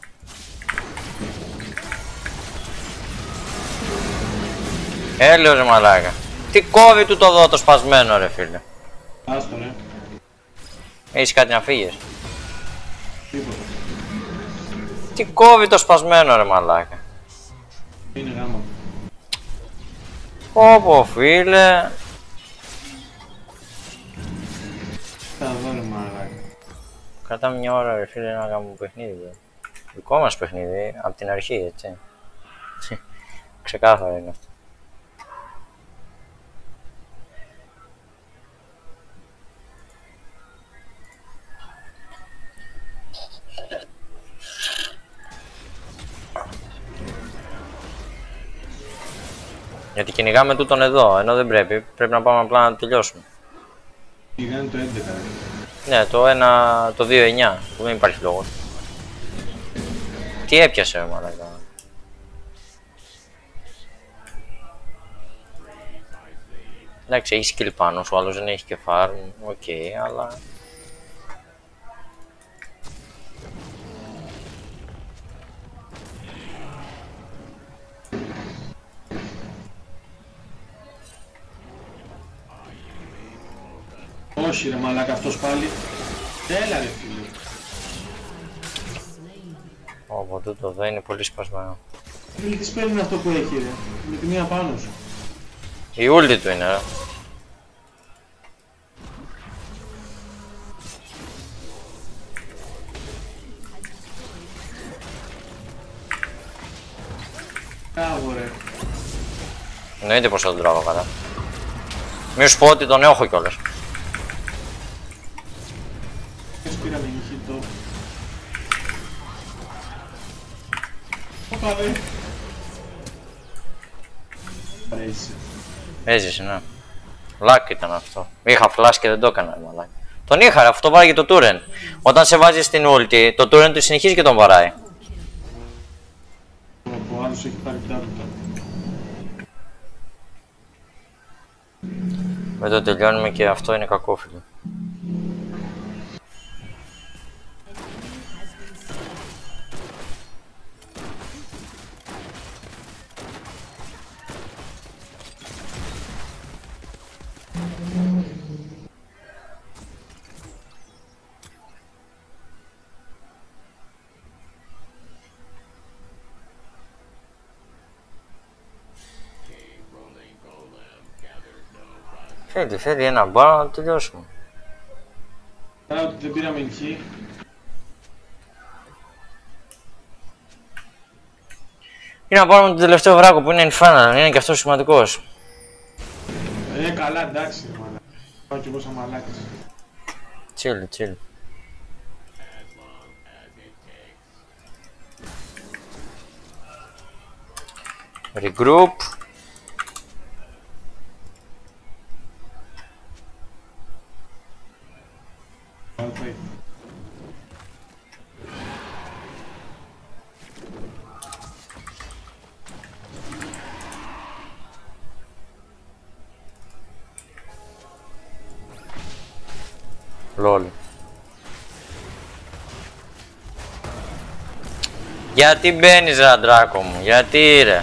Έλεος ρε μαλάκα. Τι κόβει του το δω το σπασμένο ρε φίλε. Άστο ρε. Έχεις κάτι να φύγεις. Τίποτα. Τι κόβει το σπασμένο ρε μαλάκα. Είναι γάμα. Όπο φίλε. Θα δω ρε μαλάκα. Κρατάμε μια ώρα ρε φίλε να κάνουμε παιχνίδι. Δικό μας παιχνίδι, από την αρχή έτσι. Ξεκάθαρα είναι αυτό. Γιατί κυνηγάμε τούτον εδώ, ενώ δεν πρέπει, πρέπει να πάμε απλά να το τελειώσουμε. Κυνηγάνε το έντεκα ρε. Ναι, το ένα, το δύο εννιά, που δεν υπάρχει λόγος. Τι έπιασε ρε μαλάκα. Εντάξει, έχει skill πάνω σου, ο άλλος δεν έχει και farm, οκ, okay, αλλά... Όχι ρε μαλάκα αυτός πάλι. Έλα ρε φίλε. Ωπω τούτο εδώ είναι πολύ σπασμένο. Φίλε τι σπέλνει είναι αυτό που έχει ρε. Με τη μία πάνω σου. Η ulti του είναι ρε. Μπράβο ρε. Εννοείται πως θα τον τράβω καλά. Μη σου πω ότι τον έχω κιόλας. Πήραμε νυχητό. Όπα ρε. Έζησε. Έζησε, ναι. Λάκ ήταν αυτό. Είχα flash και δεν το έκανα, μαλάκι. Τον είχα, ρε, αυτό βάρει και το Τούρεν. Όταν σε βάζει στην ulti, το Τούρεν του συνεχίζει και τον βαράει. Ο άλλος έχει πάρει τάπητα. Με το τελειώνουμε και αυτό είναι κακό, φίλε. Θέλει, θέλει ένα μπάρο να το τελειώσουμε. Άρα ότι δεν πήραμε νυχή. Είναι να πάρουμε τον τελευταίο βράκο που είναι infernal, είναι και αυτός σημαντικός. Ε, καλά εντάξει ρε μαλάκα. Πάω κι εγώ σαν μαλάκας. Chill, chill. Regroup. Λόλ. Γιατί μπαίνεις ρε Αντράκο μου, γιατί ρε.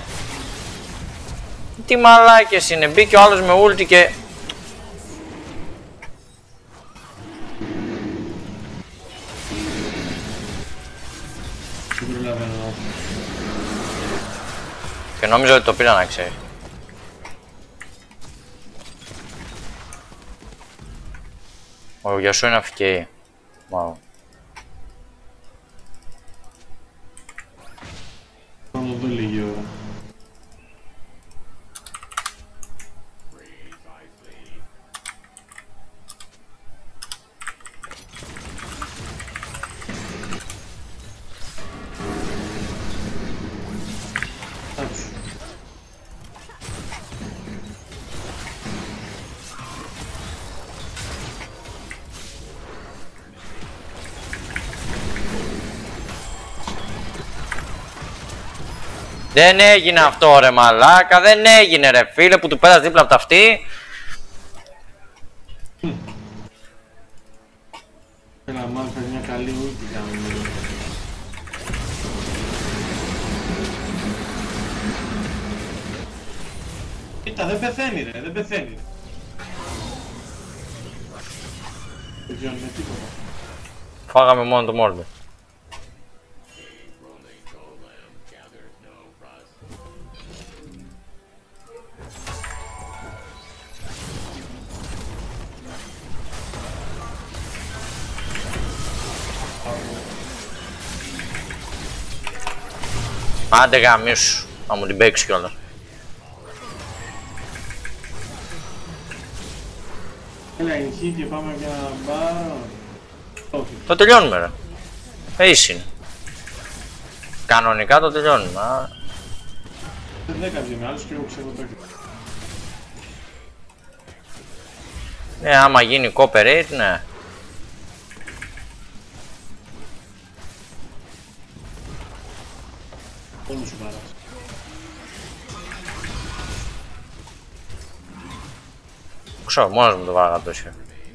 Τι μαλάκες είναι, μπήκε ο άλλος με ulti και... Και νόμιζα ότι το πήρα να ξέρει. Ο Γιασού είναι αφικαίη. Wow. Θα μου δω λίγη ώρα. Δεν έγινε αυτό ρε μαλάκα, δεν έγινε ρε φίλε που του πέρασε δίπλα από τα αυτή. Έλα μάλλον φέρει μια καλή ούλτη κάνουμε. Κοίτα δεν πεθαίνει ρε, δεν πεθαίνει. Δεν βιώνουμε τίποτα. Φάγαμε μόνο το Μόρντορ. Άντε γαμίσου, θα μου την παίξει κιόλας. Έλα ενχύ και πάμε για να μπάρω. Όχι. Το τελειώνουμε ρε. Ace είναι. Κανονικά το τελειώνουμε. Α. Δεν έκανε με άλλους και εγώ ξέρω το. Ναι, άμα γίνει cooperate, ναι. Όλους σου παράς. Ξέρω, μόνος μου το βάγα τόσο.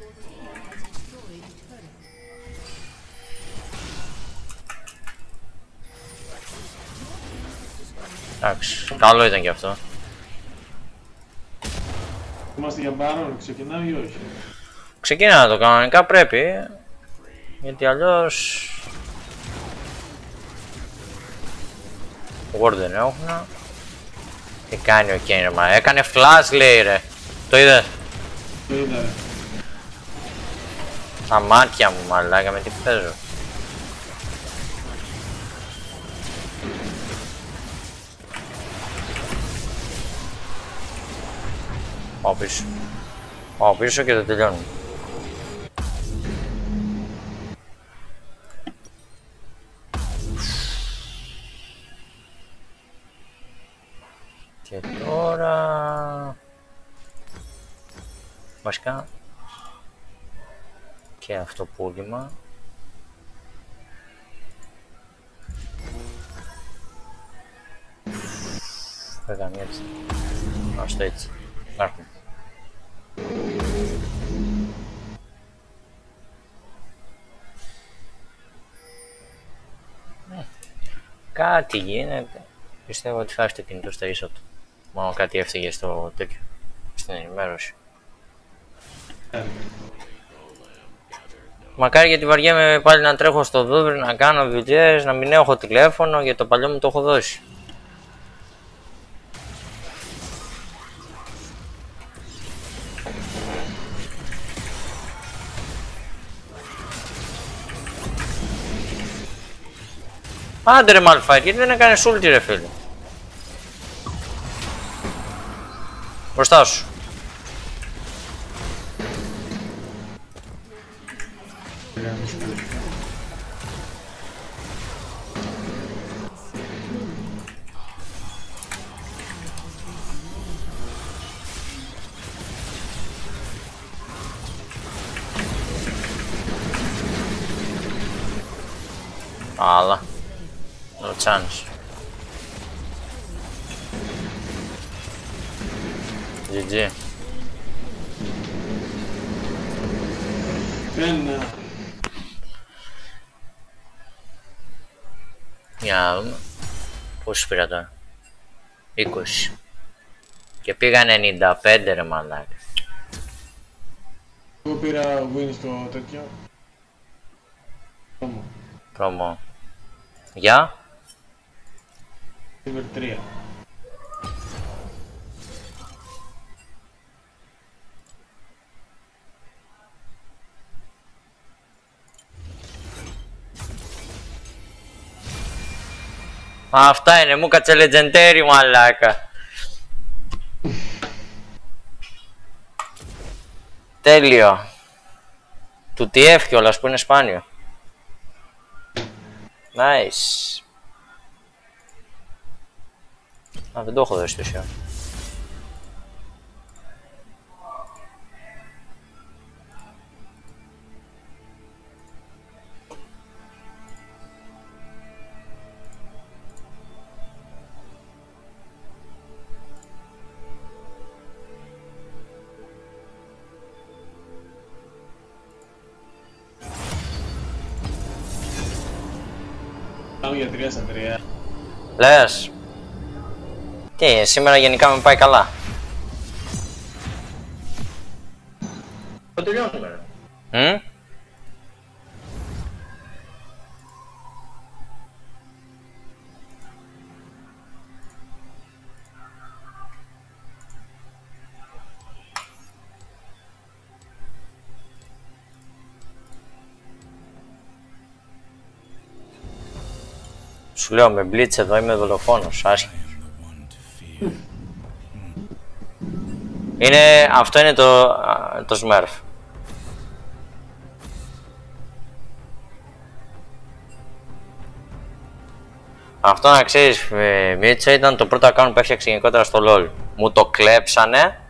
Εντάξει, καλό ήταν και αυτό. Είμαστε για μπάρον, ξεκινάμε ή όχι. Ξεκίνα να το κανονικά πρέπει. Γιατί αλλιώς... Word δεν έχουν. Τι κάνει ο Kane ρε μα, έκανε flash λέει ρε. Το είδε. Το είδα ρε. Τα μάτια μου μαλάκα με τι παίζω. Πάω πίσω. Πάω πίσω και το τελειώνουμε. Και τώρα... Βασικά... Και αυτό πούλημα. Δεν κάνει έτσι. Ας το έτσι. Άρχουμε. Κάτι γίνεται. Πιστεύω ότι θα έρθει το κινητό στα ίσα του. Μόνο κάτι έφυγε στο τέτοιο. Στην ενημέρωση. Μακάρι γιατί βαριέμαι πάλι να τρέχω στο Δούβρι, να κάνω δουλειές, να μην έχω τηλέφωνο, γιατί το παλιό μου το έχω δώσει. Άντε ρε Malphite, γιατί δεν έκανες ulti ρε φίλε. Μπροστά σου. Αλλά. No chance. τζι τζι. Ένα. Για να δούμε. Πόσους πήρα τώρα. είκοσι. Και πήγα ενενήντα πέντε ρε μαλάκα. Εγώ πήρα win στο τέτοιο. Όμω. Πρόμο. Για. Silver τρία. Αυτά είναι, μου κάτσε legendary μαλάκα. Τέλειο. Του τι εφ κιόλας που είναι σπάνιο. Nice. Α, δεν το έχω δώσει τόσο. Πάμε για τρία στα τρία. Λες. Τι, σήμερα γενικά με πάει καλά. Το τελειώνουμε. Μμ. Σου λέω με blitz εδώ είμαι δολοφόνος, άσχημος. Είναι, αυτό είναι το, α, το Smurf. Αυτό να ξέρεις, ε, Μίτσα, ήταν το πρώτο account που έφτιαξε γενικότερα στο LoL. Μου το κλέψανε.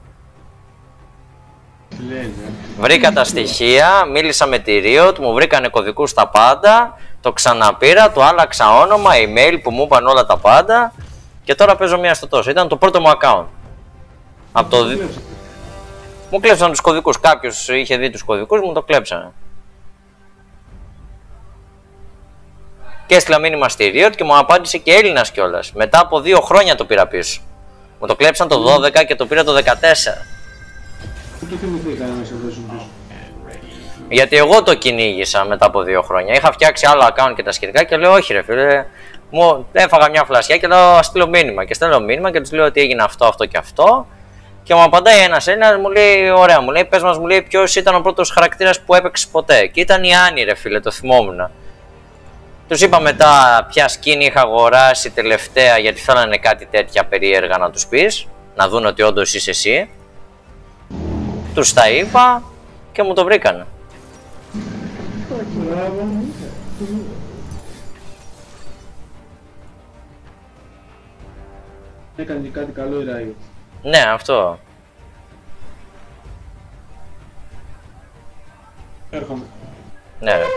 Βρήκα τα στοιχεία, μίλησα με τη Riot, μου βρήκανε κωδικούς στα πάντα. Το ξαναπήρα, του άλλαξα όνομα, email που μου είπαν όλα τα πάντα. Και τώρα παίζω μία στο τόσο. Ήταν το πρώτο μου account. Από το... Μου κλέψαν τους κωδικούς. Κάποιος είχε δει τους κωδικούς, μου το κλέψανε. Και έστειλα μήνυμα στη Riot και μου απάντησε και Έλληνας κιόλας. Μετά από δύο χρόνια το πήρα πίσω. Μου το κλέψαν το δώδεκα και το πήρα το δεκατέσσερα. Πού το θυμηθήκανε να σε δώσουν πίσω. Γιατί εγώ το κυνήγησα μετά από δύο χρόνια. Είχα φτιάξει άλλο account και τα σχετικά και λέω: όχι, ρε φίλε. Μου έφαγα μια φλασιά και λέω: ας στείλω μήνυμα. Και στέλνω μήνυμα και του λέω ότι έγινε αυτό, αυτό και αυτό. Και μου απαντάει ένας Έλληνας, μου λέει: ωραία, μου λέει: πες μας, μου λέει, ποιος ήταν ο πρώτος χαρακτήρας που έπαιξε ποτέ. Και ήταν η Άννη, ρε φίλε, το θυμόμουν. Τους είπα μετά ποια skin είχα αγοράσει τελευταία, γιατί θέλανε κάτι τέτοια περίεργα να τους πεις. Να δουν ότι όντως είσαι εσύ. Τους τα είπα και μου το βρήκανε. Έκανε και κάτι καλό η Riot. Ναι, αυτό. Έρχομαι. Ναι, ρε.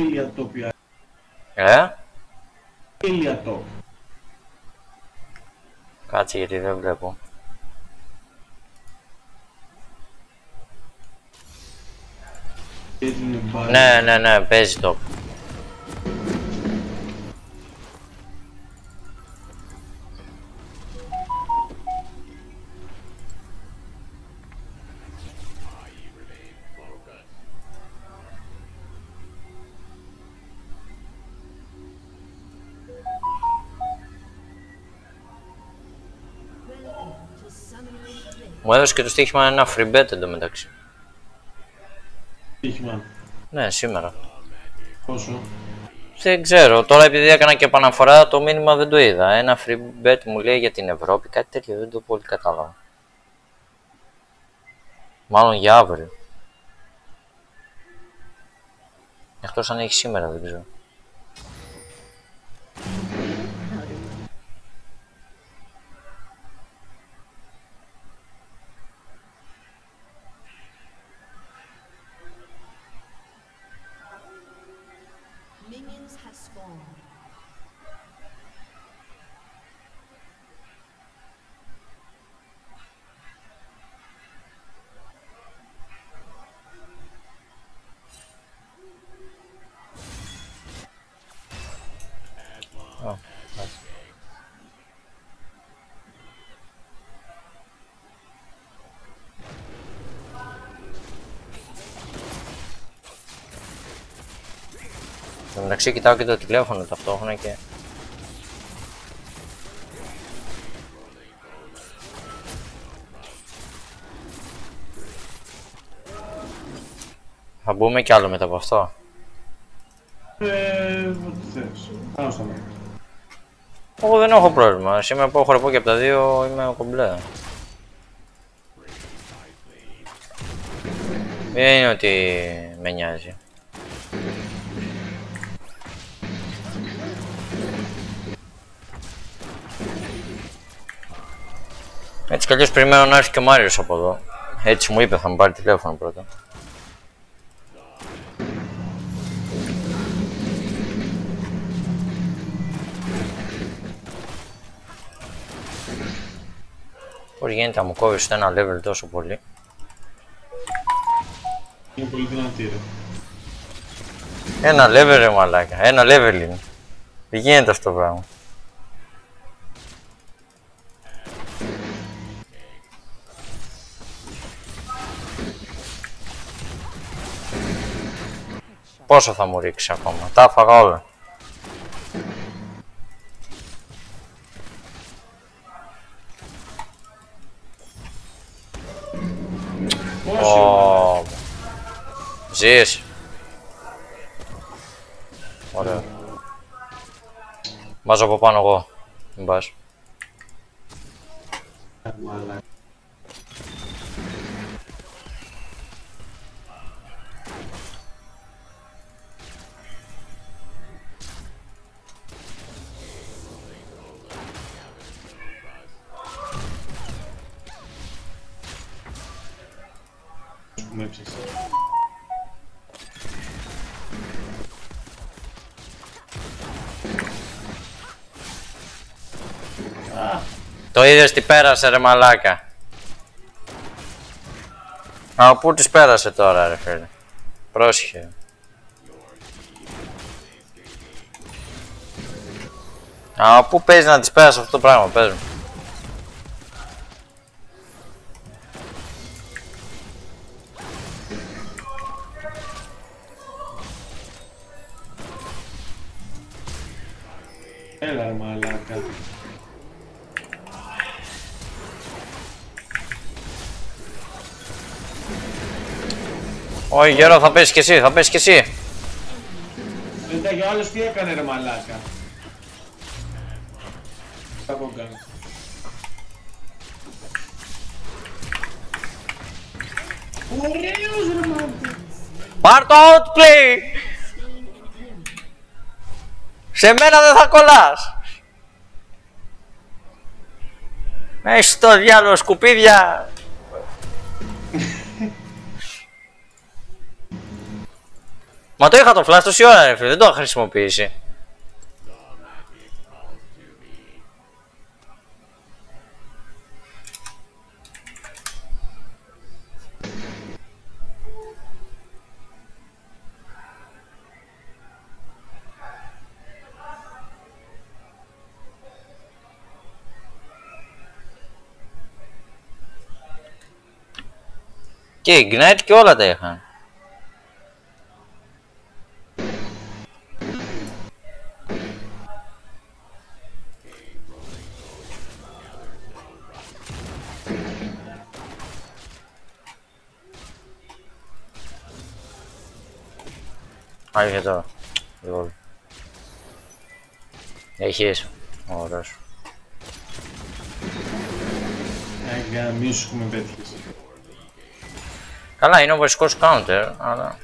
Ήλια τοπία. Ε, Ήλια τοπ. κάτσε γιατί δεν βλέπω. Ναι, ναι, ναι, παίζει το. Μου έδωσε και το στοίχημα ένα free bet εντωμεταξύ. Στοίχημα. Ναι, σήμερα. Πόσο? Δεν ξέρω, τώρα επειδή έκανα και επαναφορά το μήνυμα δεν το είδα. Ένα free bet μου λέει για την Ευρώπη, κάτι τέτοιο δεν το πολύ κατάλαβα. Μάλλον για αύριο. Εκτός αν έχει σήμερα, δεν ξέρω. Minions have spawned. Oh, nice. Στο μεταξύ κοιτάω και το τηλέφωνο ταυτόχρονα και... Θα μπούμε κι άλλο μετά από αυτό. Ε, ό,τι θες. Πάνω στα μάτια. Εγώ δεν έχω πρόβλημα. Σήμερα που έχω χορεπό και από τα δύο είμαι κομπλέ. Δεν είναι ότι με νοιάζει. Έτσι κι αλλιώς περιμένω να έρθει και ο Μάριος από εδώ. Έτσι μου είπε, θα μου πάρει τηλέφωνο πρώτα. Πώς γίνεται να μου κόβεις στο ένα level τόσο πολύ. Είναι πολύ δυνατή ρε. Ένα level ρε μαλάκα, ένα level είναι. Δεν γίνεται αυτό το πράγμα. Πόσο θα μου ρίξει ακόμα, τα έφαγα όλα. Πόσο? Ζεις. Ωραία. Βάζω από πάνω εγώ. Μην πας. Μαλάκα. Με έψαξε. Το είδες τι πέρασε ρε μαλάκα. Α, πού τις πέρασε τώρα ρε φίλε. Πρόσχε. Α, πού παίζει να τις πέρασε αυτό το πράγμα, πες μου. Έλα ρε μαλάκα. Όχι γέρο, θα πέσει κι εσύ, θα πέσει κι εσύ. Δεν και ο άλλος τι έκανε ρε μαλάκα. Θα πω κάνω. Ωραίος ρε μαλάκα. Πάρ' το outplay! Σε μένα δεν θα κολλάς! Έχεις το διάλογο σκουπίδια! Μα το είχα το flash τόση ώρα ρε φίλε, δεν το είχα χρησιμοποιήσει. Και Ignite και όλα τα είχαν. Άρχισε τώρα. Λοιπόν. Έχεις. Ωραίος. Έγκα, μη σου με πέτυχες. Καλά, είναι ο βασικός counter, αλλά...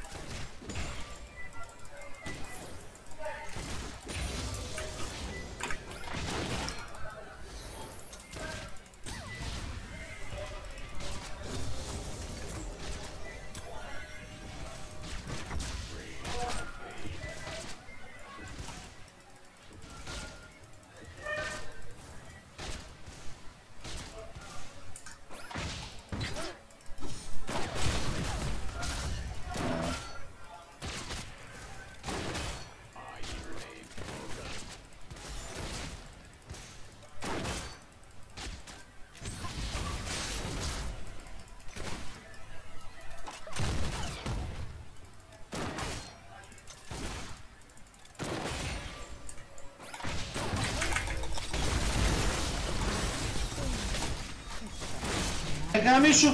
Έγκα, μη σου.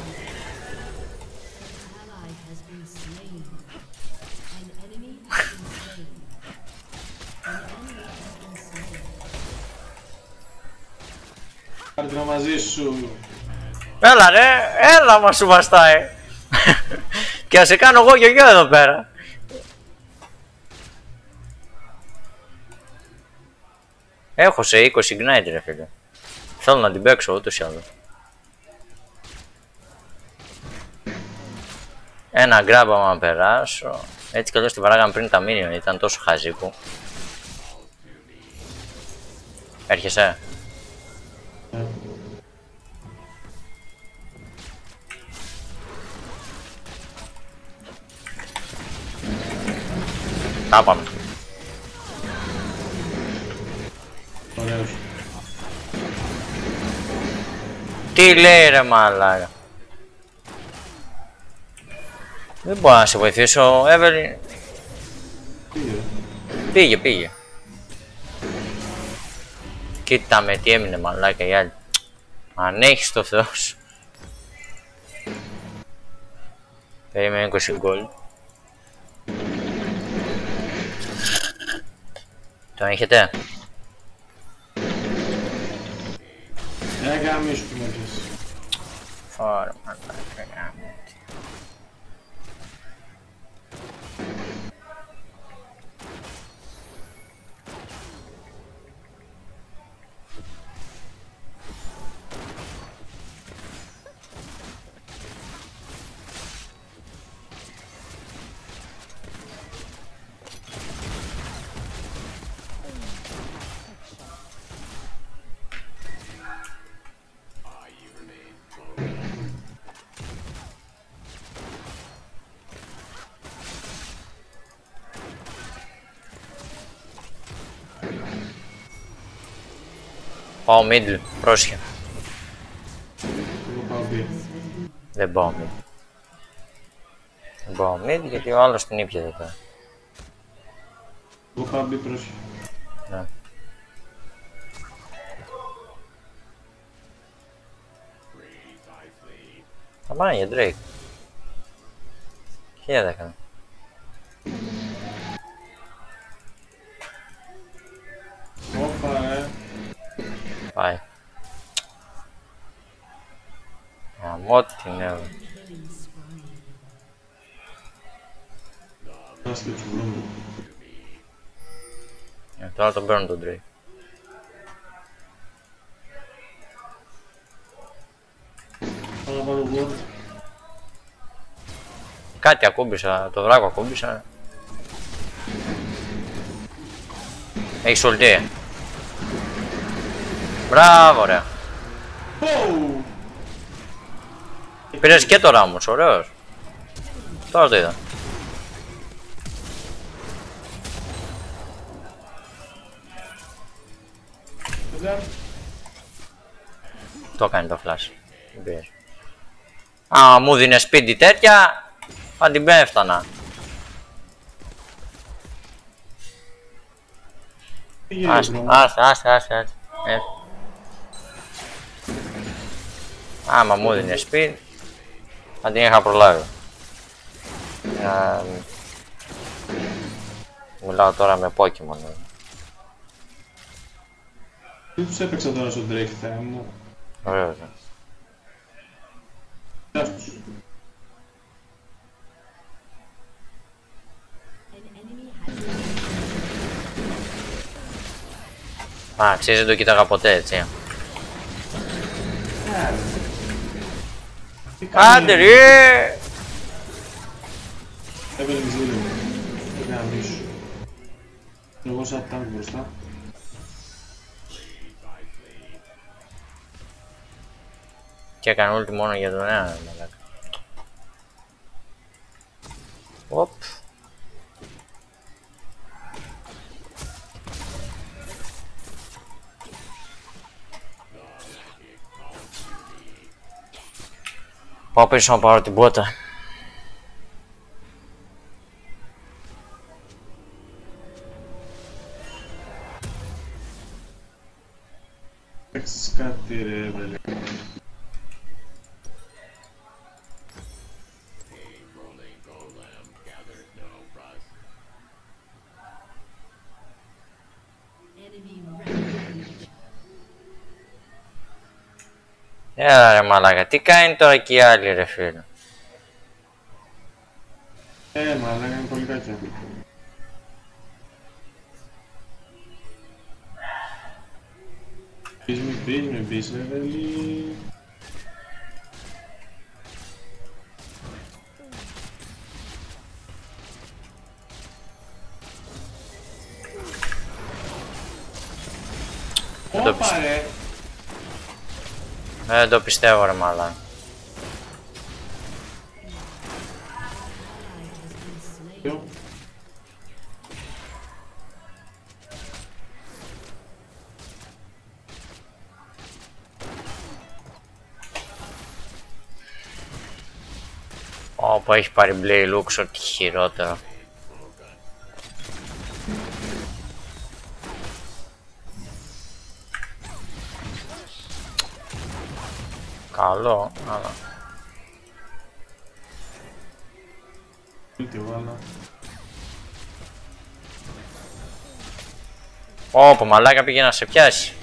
Ally has been slain. An enemy has been slain. An enemy has been slain. Πάρτε μαζί σου. Έλα ρε, έλα μας σου βαστάει. Και ας σε κάνω εγώ γιογιό εδώ πέρα. Έχω σε είκοσι Ignite ρε φίλε. Θέλω να την παίξω ούτως ή άλλως. Ένα grab άμα περάσω. Έτσι κι αλλιώς την παράγαμε πριν τα minion, ήταν τόσο χαζί που. Έρχεσαι. Τα πάμε. Ωραίος. Τι λέει ρε μαλάκα. Δεν μπορώ να σε βοηθήσω, Εύελιν. Πήγε. Πήγε, πήγε. Κοίτα με τι έμεινε μαλάκα η άλλη. Αν έχεις το Θεό σου. Περίμενε είκοσι γκολ. Το έχετε. Έγκα, μη σου με πέτυχες. Φόρα μαλάκα γάμο. Πάω middle, πρόσχε. Εγώ πάω B. Δεν πάω mid. Δεν πάω mid γιατί ο άλλος την ήπια εδώ πέρα. Εγώ πάω B, πρόσχε. Ναι. Θα πάνε για Drake. Χίλια δέκα. Όπα ρε. Πάει. Γαμώ την έβα. Άστε τσουλό μου. Ε, τώρα τον παίρνω τον Drake. Πάω να πάρω ward. Κάτι ακούμπησα, το δράκο ακούμπησα. Έχεις ulti. Μπράβο ρε. Πω! Πήρες και το Ράμος, ωραίος. Τώρα το είδα. Το έκανε το flash. Δεν πειράζει. Α, μου δίνε σπίτι τέτοια, θα την πέφτανα. Άστε, άστε, άστε, άστε, άστε. Ε. Άμα μου δίνε σπίτι, θα την είχα προλάβει. Ε, μιλάω τώρα με Pokemon. Τι τους έπαιξα τώρα στον Drake, θα μου. Ωραίος. Γεια τους. Α, ξέρεις, δεν το κοίταγα ποτέ, έτσι. Άντε ρε! Έβαλε μιζίλιο. Δεν κάνω μίσου. Εγώ σαν τάγκ μπροστά. Και έκανε ulti μόνο για τον ένα, μαλάκα. Οπ. Πάω πίσω να πάρω την πότα. Παίξεις κάτι ρε βέλε. Έλα ρε μαλάκα, τι κάνει τώρα και οι άλλοι ρε φίλε. Ε, μαλάκα είναι πολύ κακιά. Πεις μη πεις, μη πεις ρε βέλη. Όπα ρε. Δεν το πιστεύω ρε μαλάκα. Ποιο? Ωπα, έχει πάρει μπλε λούξ, ό,τι χειρότερο. Καλό, αλλά... Τι βάλα. Ωπα, μαλάκα πήγε να σε πιάσει.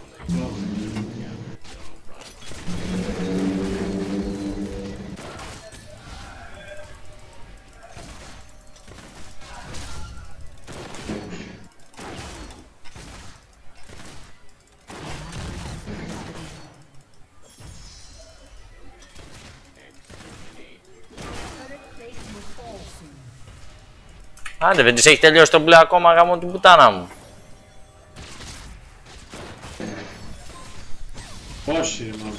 Άντε, δεν της έχει τελειώσει το μπλε ακόμα γάμο την πουτάνα μου. Όχι ρε μάλλον.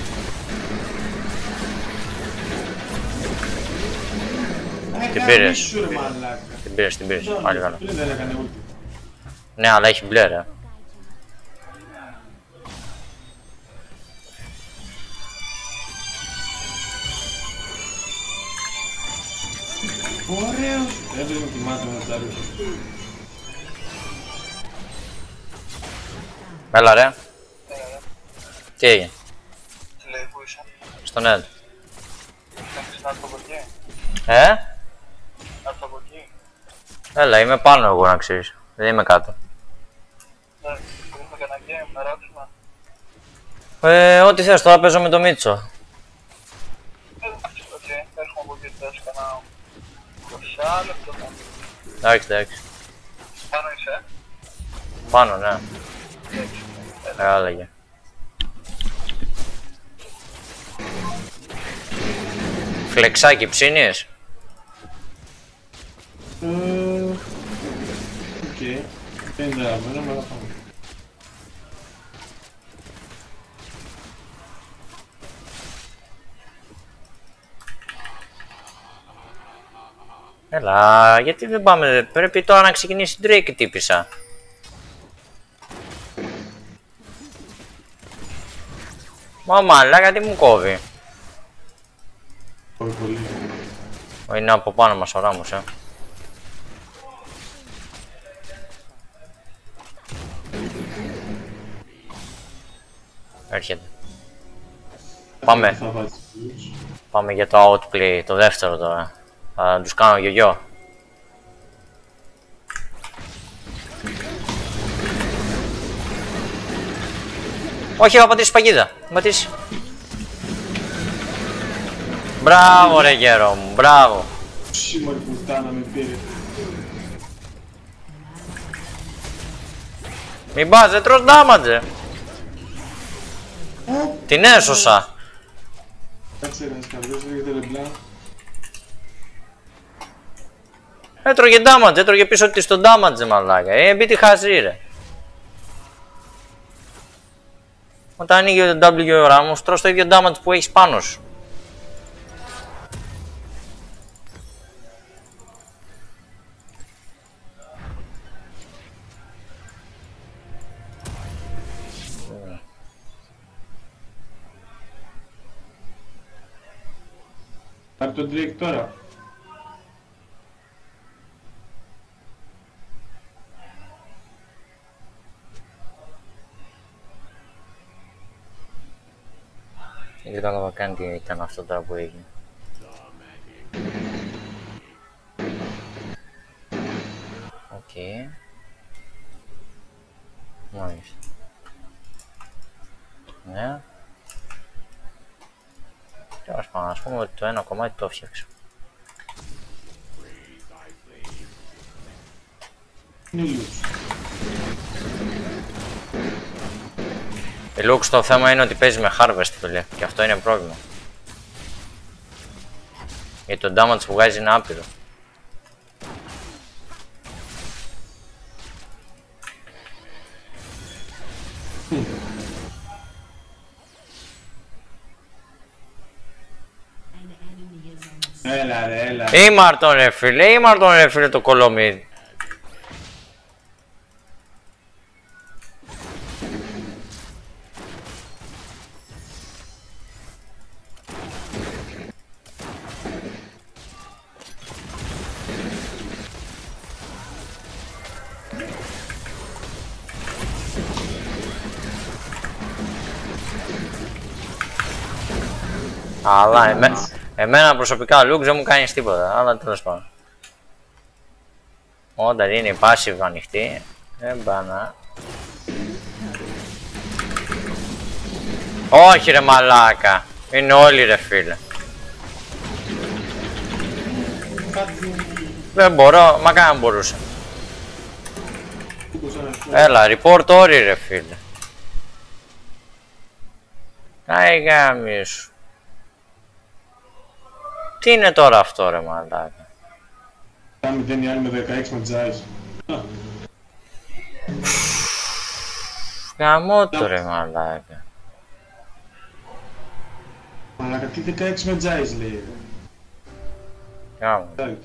Την πήρες. Σου ρε μαλάκα. Την πήρες, την πήρες. Πάλι καλά. Πριν δεν έκανε ulti. Ναι, αλλά έχει μπλε ρε. Ωραίος. Έπρεπε να κοιμάται με τα ρούχα. Έλα ρε. Τι έγινε? Τι λέει, πού είσαι? Στον Ed. Θέλεις να έρθω από εκεί? Ε? Να έρθω από εκεί? Έλα, είμαι πάνω εγώ να ξέρεις. Δεν είμαι κάτω. Ναι, μπορούμε και ένα game να ράψουμε. Ε, ό,τι θες, τώρα παίζω με το Μίτσο. Ε, εντάξει, οκ, έρχομαι από εκεί, θες κανένα είκοσι λεπτό. Εντάξει, εντάξει. Πάνω είσαι? Πάνω, ναι. Εντάξει. Ε, έλεγε. Φλεξάκι ψήνεις? Ε, οκ. Δεν είναι δραμένο, αλλά πάμε. Έλα, γιατί δεν πάμε, πρέπει τώρα να ξεκινήσει η Drake τύπησα. Μα μαλάκα τι μου κόβει. Πολύ πολύ. Είναι από πάνω μας ο Ράμος, ε. Έρχεται. Πάμε. Θα βάζει τους. Πάμε για το outplay, το δεύτερο τώρα. Θα τους κάνω γιογιό. Όχι, έχω πατήσει παγίδα. Πατήσει. Μπράβο ρε γέρο μου, μπράβο. Σήμερα που φτάνα με πήρε. Μην πας, δεν τρως damage. Την έσωσα. Κάτσε ένας καρδιός, λέγεται Λεμπλάν. Έτρωγε damage, έτρωγε πίσω της το damage μαλάκα. Ε, μπει τη χαζή ρε. Όταν ανοίγει το W ο Ράμος, τρως το ίδιο damage που έχεις πάνω σου. Πάρει τον Drake τώρα. Δεν κατάλαβα καν τι ήταν αυτό τώρα που έγινε. Οκ. Okay. Μάλιστα. Ναι. Τέλος πάντων, ας πούμε ότι το ένα κομμάτι το έφτιαξα. Είναι Λουξ. Η Lux το θέμα είναι ότι παίζει με Harvest φίλε, και αυτό είναι πρόβλημα. Γιατί το damage που βγάζει είναι άπειρο. Έλα ρε, έλα. Ήμαρτον ρε φίλε, ήμαρτον ρε φίλε το κολόμι. Αλλά εμέ... εμένα προσωπικά ο Lux δεν μου κάνει τίποτα, αλλά τέλος πάντων. Όταν είναι η passive ανοιχτή, δεν πάνε. Όχι ρε μαλάκα, είναι όλοι ρε φίλε. Δεν μπορώ, μα κανένα μπορούσα. Έλα, report όρι ρε φίλε. Άι γάμι σου. Τι είναι τώρα αυτό ρε μαλάκα. Κάμε δεν είναι άλλη με δεκαέξι με Τζάις. Γαμώ το ρε μαλάκα. Μαλάκα τι δεκαέξι με Τζάις λέει. Γαμώ.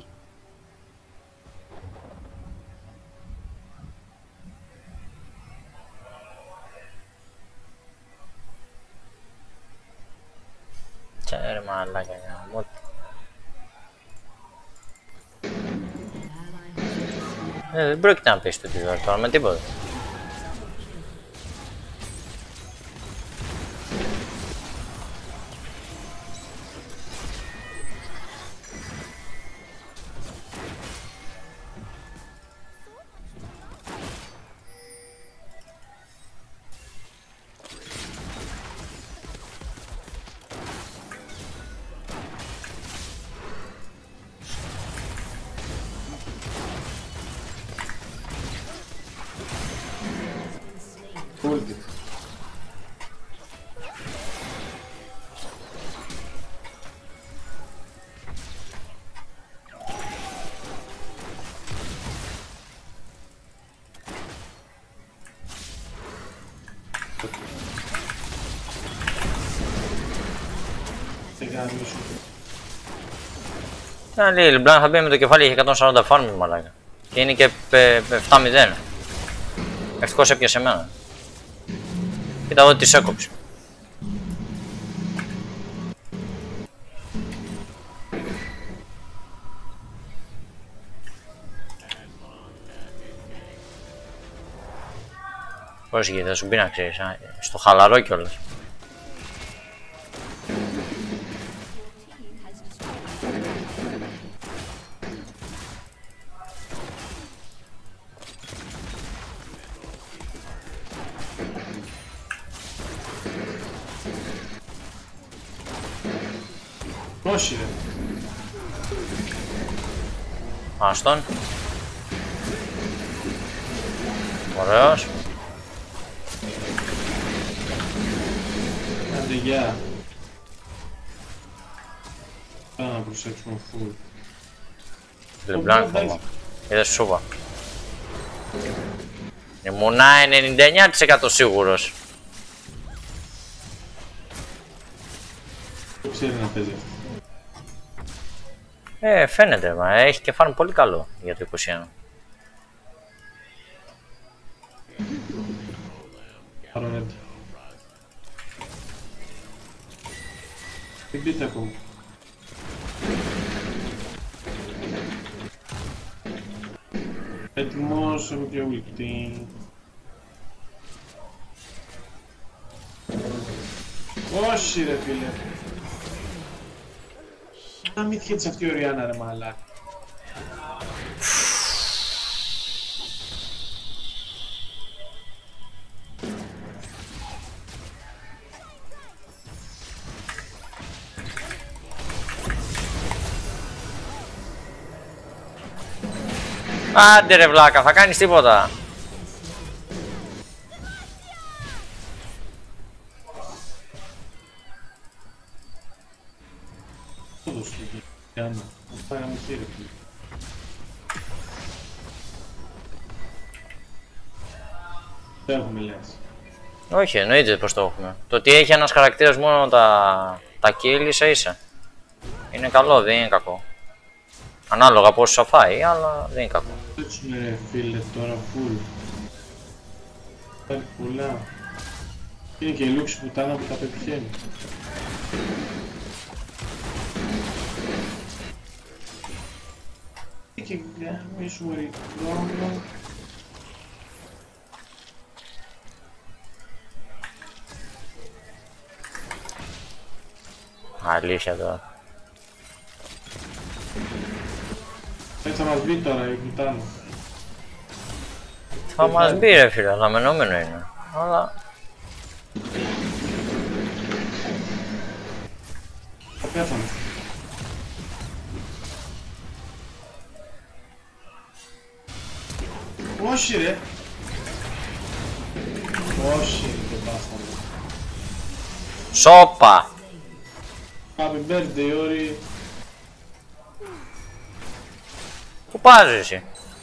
Τσέρε μαλάκα γαμώ. Ε, δεν πρόκειται να πεις το τίποτα τώρα με τίποτα. Ούλτι. Δεν κάνει μισό. Να λέει, η Λιμπλάν θα μπει με το κεφάλι, έχει εκατόν σαράντα φάρμι μαλάκα. Και είναι και επτά μηδέν. Ευτυχώς έπιασε εμένα. Κοίτα εδώ τις έκοψε. Πώς γίνεται, θα σου πει να ξέρεις, α, στο χαλαρό κιόλας. Όχι ρε. Άστον. Ωραίος. Άντε γεια. Πάμε να προσέξουμε φουλ. Λεμπλάν φοβάμαι. Είδες σούβα. Ήμουνα ενενήντα εννιά τοις εκατό σίγουρος. Δεν ξέρει να παίζει αυτό. Ε, φαίνεται, μα έχει και φάρμ πολύ καλό για το είκοσι ένα. Παρονέτα. Μην πείτε ακόμα. Έτοιμος, έχω και ουλτή. Όχι ρε φίλε. Να μην τυχέτης αυτή η Οριάννα ρε μαλάκα. Άντε ρε βλάκα, θα κάνεις τίποτα. Όντως φίλε. Οριάννα. Πάγαμε χείρε φίλε. Δεν έχουμε λες. Όχι, εννοείται πως το έχουμε. Το ότι έχει ένας χαρακτήρας μόνο τα, τα kill ίσα ίσα. Είναι καλό, δεν είναι κακό. Ανάλογα πόσο θα φάει, αλλά δεν είναι κακό. Έτσι ρε φίλε τώρα φουλ. Υπάρχει πολλά. Είναι και η λούξη πουτάνα που τα πετυχαίνει. Και μη σου μωρί χρόνο. Αλήθεια τώρα. Έτσι θα μας μπει τώρα η πουτάνα. Θα μας μπει ρε φίλε, αναμενόμενο είναι. Αλλά... Θα πέθανε. Όχι ρε. Όχι δεν πάσαμε. Σόπα! Happy birthday Όρη. Πού πας εσύ?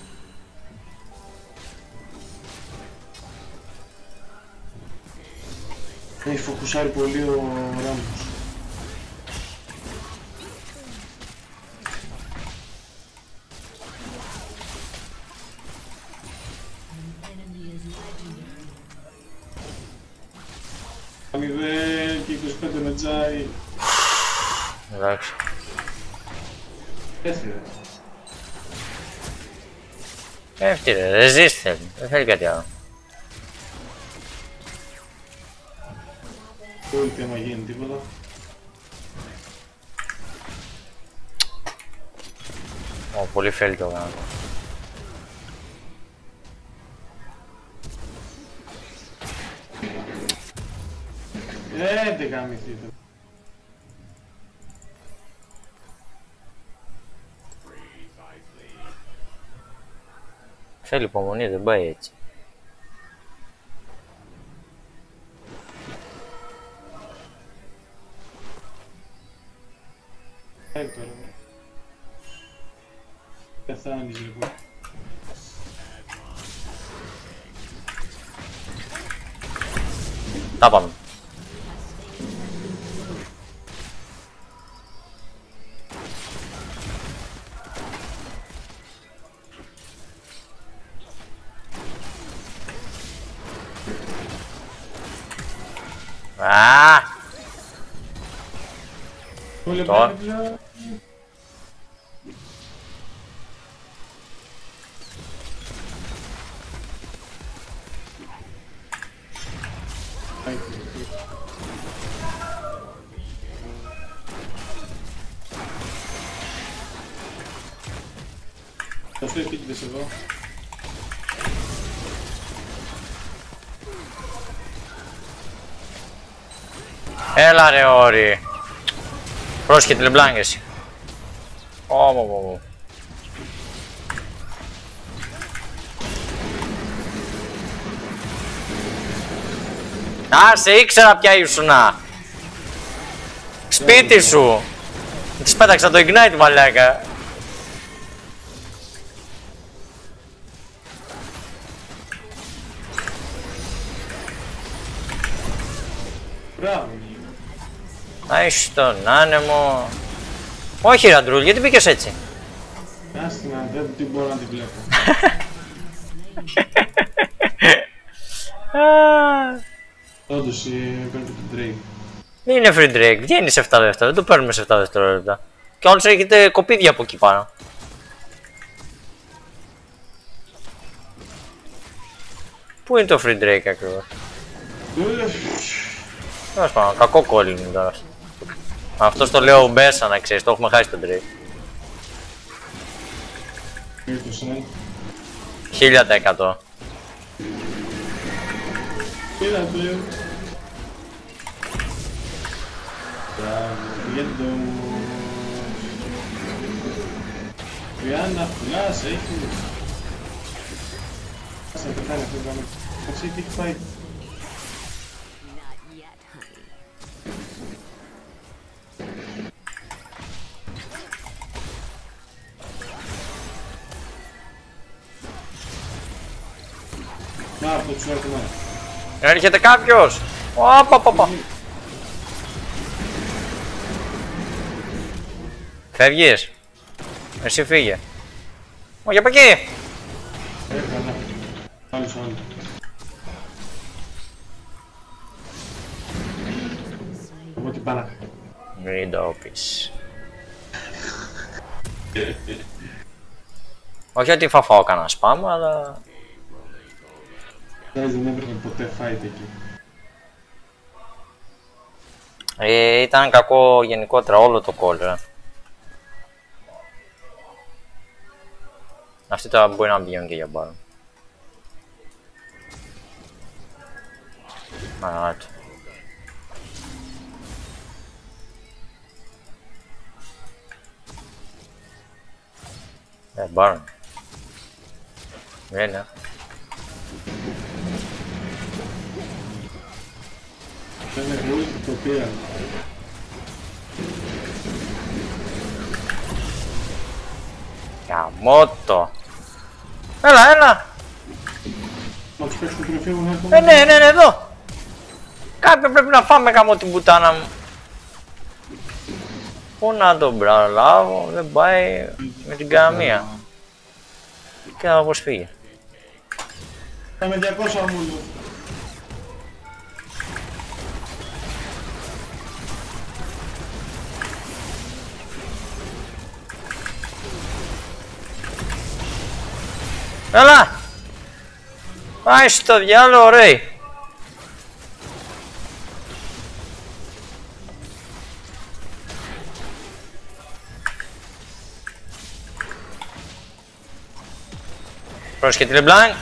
Έχει φοκουσάρει πολύ ο Ράμος. Αμοιβέ και είκοσι πέντε με τζάι. Εντάξει. Έφυγε. Έφτει ρε, resist θέλει, δεν θέλει κάτι άλλο. Όλη τι άμα γίνει τίποτα. Ω, πολύ φέλει το γάμο. Ε, δεν γαμηθείτε. Θέλει υπομονή, δεν πάει έτσι. Έλει τώρα. Πεθάνεις λοιπόν. Τα πάμε. Α! Όλοι Τώρα. πάνε πλέον. Θα σου επίτηδες εδώ. Έλα ρε όρι. Πρόσχε τη Λεμπλάνγκ εσύ. Ω, μου, μου, μου. Α, σε ήξερα πια ήσουνα. Σπίτι σου. Της πέταξα το ignite μαλάκα. Μπράβο. Α, είσαι στον άνεμο. Όχι Ραντρούλ, γιατί μπήκες έτσι. Άστη να δεν την μπορώ να την βλέπω. Όντως παίρνει το Drake. Δεν είναι free Drake, βγαίνει σε επτά δεύτερα, δεν το παίρνουμε σε επτά δευτερόλεπτα. Και όλους έχετε κοπίδια από εκεί πάνω. Πού είναι το free Drake ακριβώς? Τέλος πάντων, κακό call είναι τώρα. Αυτό το λέω Μπέσα να ξέρεις, το έχουμε χάσει τον Drake. Χίλια τα εκατό. Πήρα πλέον. Μπράβο, γιατί το... Ριάννα, φουλάς, έχει... Άσε να πεθάνει αυτό το πράγμα. Πώς έχει πάει. Να, αυτό τους έρχομαι. Έρχεται κάποιος! Όπα, όπα, όπα. Φεύγεις. Εσύ φύγε. Όχι, από εκεί. Έκανα. Άλλος, άλλος. Από την πάνω. Μην το πεις. Όχι ότι θα φάω κανένα spam, αλλά... Δεν έπρεπε ποτέ fight εκεί. Ε, ήταν κακό γενικότερα όλο το call, ρε. Αυτοί τώρα μπορεί να πηγαίνουν και για μπάρο. Μαλάτι. Ε, μπάρο. Λένε. Δεν είναι πολύ το πήραν. Καμότο. Έλα, έλα. Μα τους παίξουν την φύγουν έρχομαι. Ε, ναι, ναι, ναι, εδώ. Κάποιον πρέπει να φάμε γάμο την πουτάνα μου. Πού να τον προλάβω, δεν πάει με την καμία. Και να πως φύγει. Θα με διακόσια μούλου. Έλα! Πάει στο διάλογο, ρε! Πρόσχε τη Λεμπλάνγκ.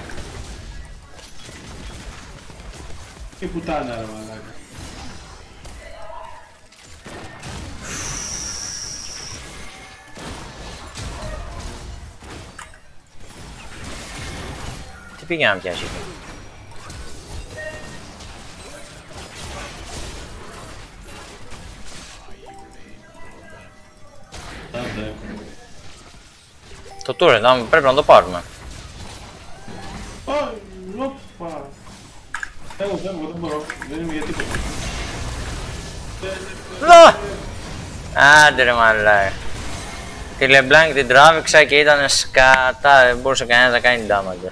Τι πουτάνα ρε μαλάκα. Τι πήγε να πιάσει εκεί. Άντε. Το turret, πρέπει να το πάρουμε. Ω, όπα. Φεύγω, φεύγω, δεν μπορώ. Δεν είμαι για τίποτα. Λα! Άντε ρε μαλάκα. Τη LeBlanc την τράβηξα και ήταν σκατά, δεν μπορούσε κανένας να κάνει damage.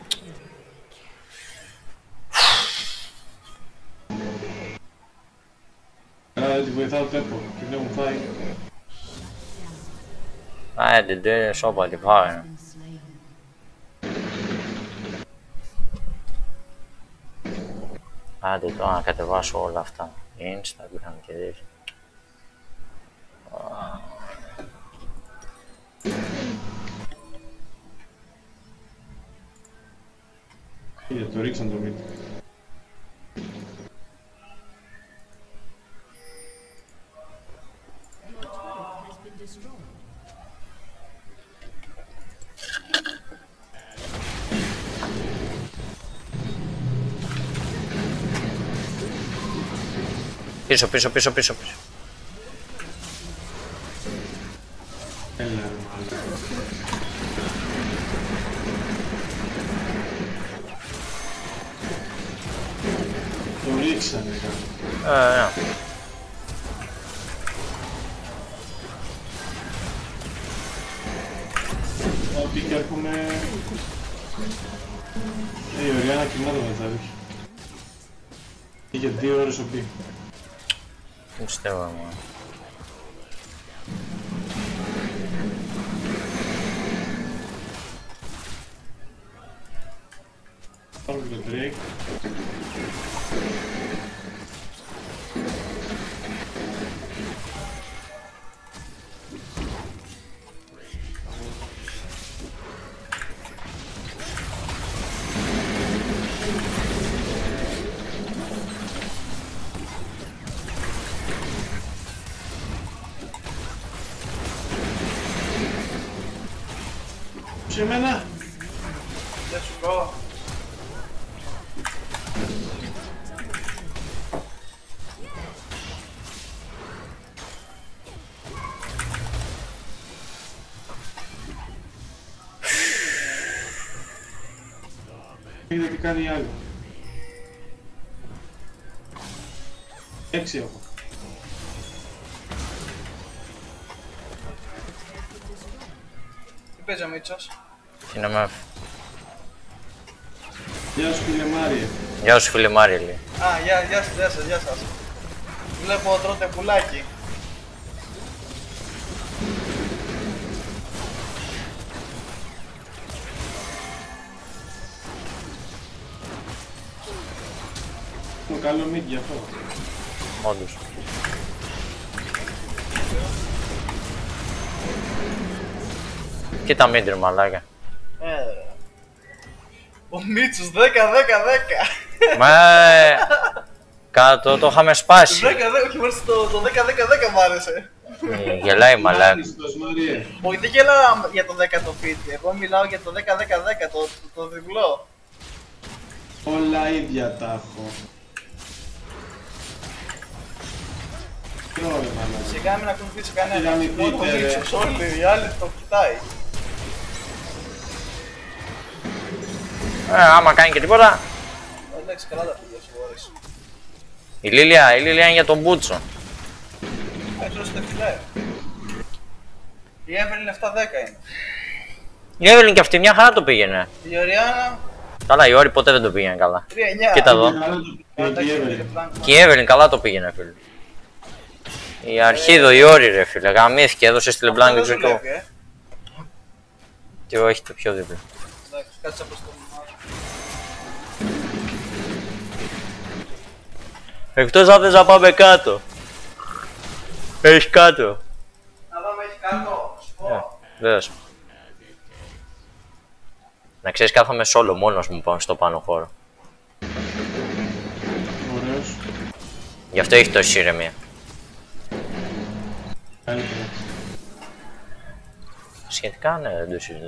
Άρα δεν τη βοηθάω τέπο και δεν μου φάει. Άντε ντε, σώπα την φάγανε. Άντε τώρα να κατεβάσω όλα αυτά. Insta που είχαμε και δει. Είδε, το ρίξαν το μύτη. has been destroyed. Πίσω, πίσω, πίσω, πίσω, πίσω. Έλα ρε μάλλον. Το ρίξανε κάτι. Ε, ναι. Θα πει και έρχομαι... Ε, η Οριάννα κοιμάται με τα ρίχνει. Είχε δύο ώρες ο πι. Δεν πιστεύω μόνο. Πάμε και το Drake. Σε εμένα. Δεν σου πω. Είδε τι κάνει η άλλη. Έξι έχω. Τι παίζει ο Μίτσος. Είναι με. Γεια σου φίλε Μάριε. Γεια σου φίλε Μάρια λέει. Α, γεια, γεια σας, γεια σας, γεια σας. Βλέπω τρώτε πουλάκι. Το καλό μύτη γι' αυτό. Όντως. Κοίτα μίντρι μαλάκα. Ε, ο Μίτσος δέκα δέκα δέκα. Μα ε, κάτω το είχαμε σπάσει. δέκα δέκα, όχι μόνο το, το δέκα δέκα δέκα μ' άρεσε. Ε, Γελάει μαλάκα. Άριστος Μάριε. Όχι, δεν γελάω για το δέκα το φίτι. Εγώ μιλάω για το δέκα δέκα δέκα, το, το, το διπλό. Όλα ίδια τα έχω. Τι ωραία μάλλον. Σιγά μην ακολουθήσει κανένα. Σιγά μην Μόνο ο πείτε, ρε. Μίτσος, όλοι οι άλλοι το κοιτάει. Ε, άμα κάνει και τίποτα. Εντάξει, καλά τα πήγε, σου άρεσε. Η Λίλια, η Λίλια είναι για τον Μπούτσο. Έτσι ώστε φιλέ. Η Evelyn επτά δέκα είναι. Η Εύελιν και αυτή μια χαρά το πήγαινε. Η Οριάννα Καλά, η Όρη ποτέ δεν το πήγαινε καλά. τρία εννιά. Κοίτα εδώ. Εκεί έβαλε. Και η Εύελιν καλά το πήγαινε, φίλε. Η Αρχίδο, η Όρη, ρε φίλε. Γαμήθηκε, έδωσε στη LeBlanc δεν ξέρω εγώ. ε. Και όχι το πιο δίπλα. Εντάξει, κάτσε από στο Εκτός αν θες να πάμε κάτω. Έχεις κάτω. να δούμε έχει κάτω. Σου πω. Δες. Να ξέρεις κάθομαι solo μόνος μου πάνω στο πάνω χώρο. Ωραίος. Γι' αυτό έχει τόση ηρεμία. Καλύτερα. Σχετικά ναι, δεν το συζητώ.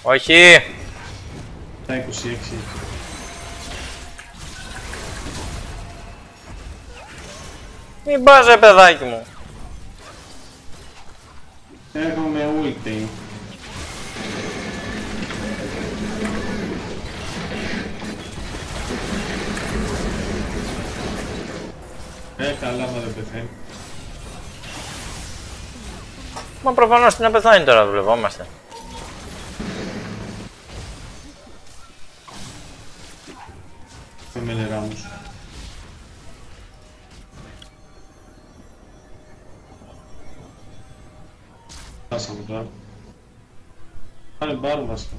Όχι! Τα είκοσι έξι. Μην πας ρε παιδάκι μου. Έρχομαι ulti. Ε, καλά μα δεν πεθαίνει. Μα προφανώς τι να πεθάνει τώρα, δουλευόμαστε. Με νερά μου. Φτάσαμε τώρα. Πάνε μπάρουν βασικά.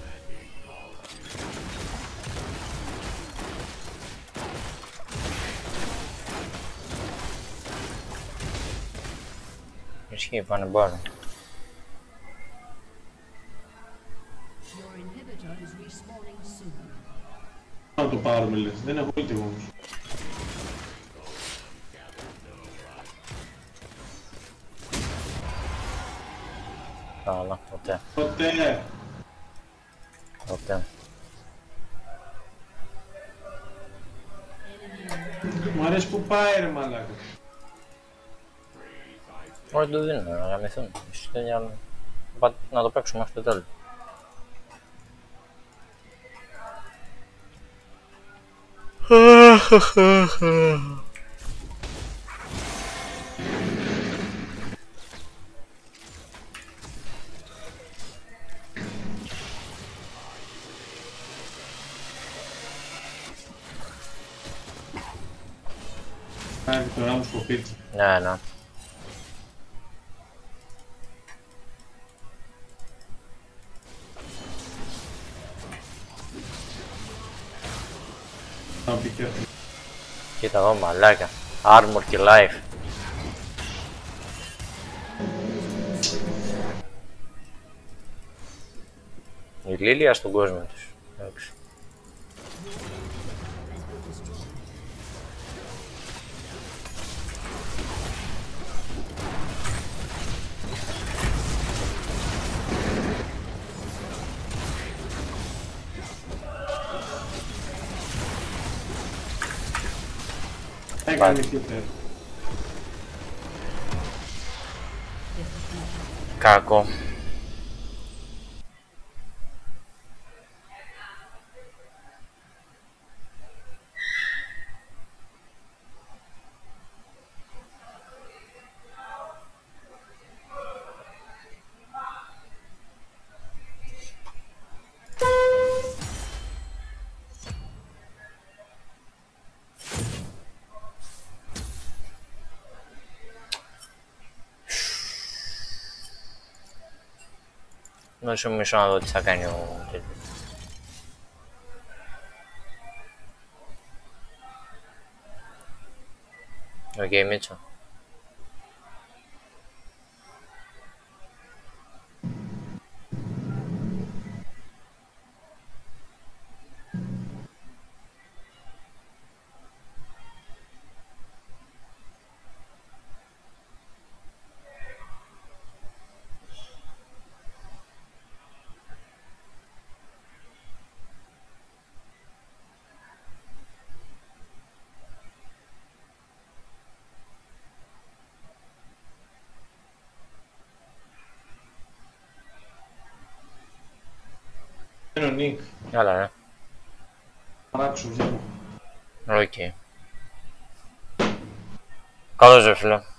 Ισχύει, πάνε μπάρουν. Your inhibitor is respawning soon. Να το πάρουμε λες, δεν έχω ulti όμως. Καλά, ποτέ. Ποτέ! Ποτέ. Μου αρέσει που πάει ρε μαλάκα. Όχι, το δίνω, να γαμηθούν. Ίσως δεν είναι άλλο. Να το παίξουμε μέχρι το τέλος. Κάνει το ράμο στο πίτσι. Ναι, ναι. Να πει και αυτό. Κοίτα εδώ μαλάκα. Armor και life. Η Λίλια στον κόσμο τους. Εντάξει. Έκανε και πέρα. Κακό. Δώσε μου μισό να δω τι θα κάνει ο τέτοιος. Οκ, Μίτσο. Είναι ο Νίκ. Καλά, ναι. Παράξω, βγαίνω. Οκ. Καλώς ρε φίλε.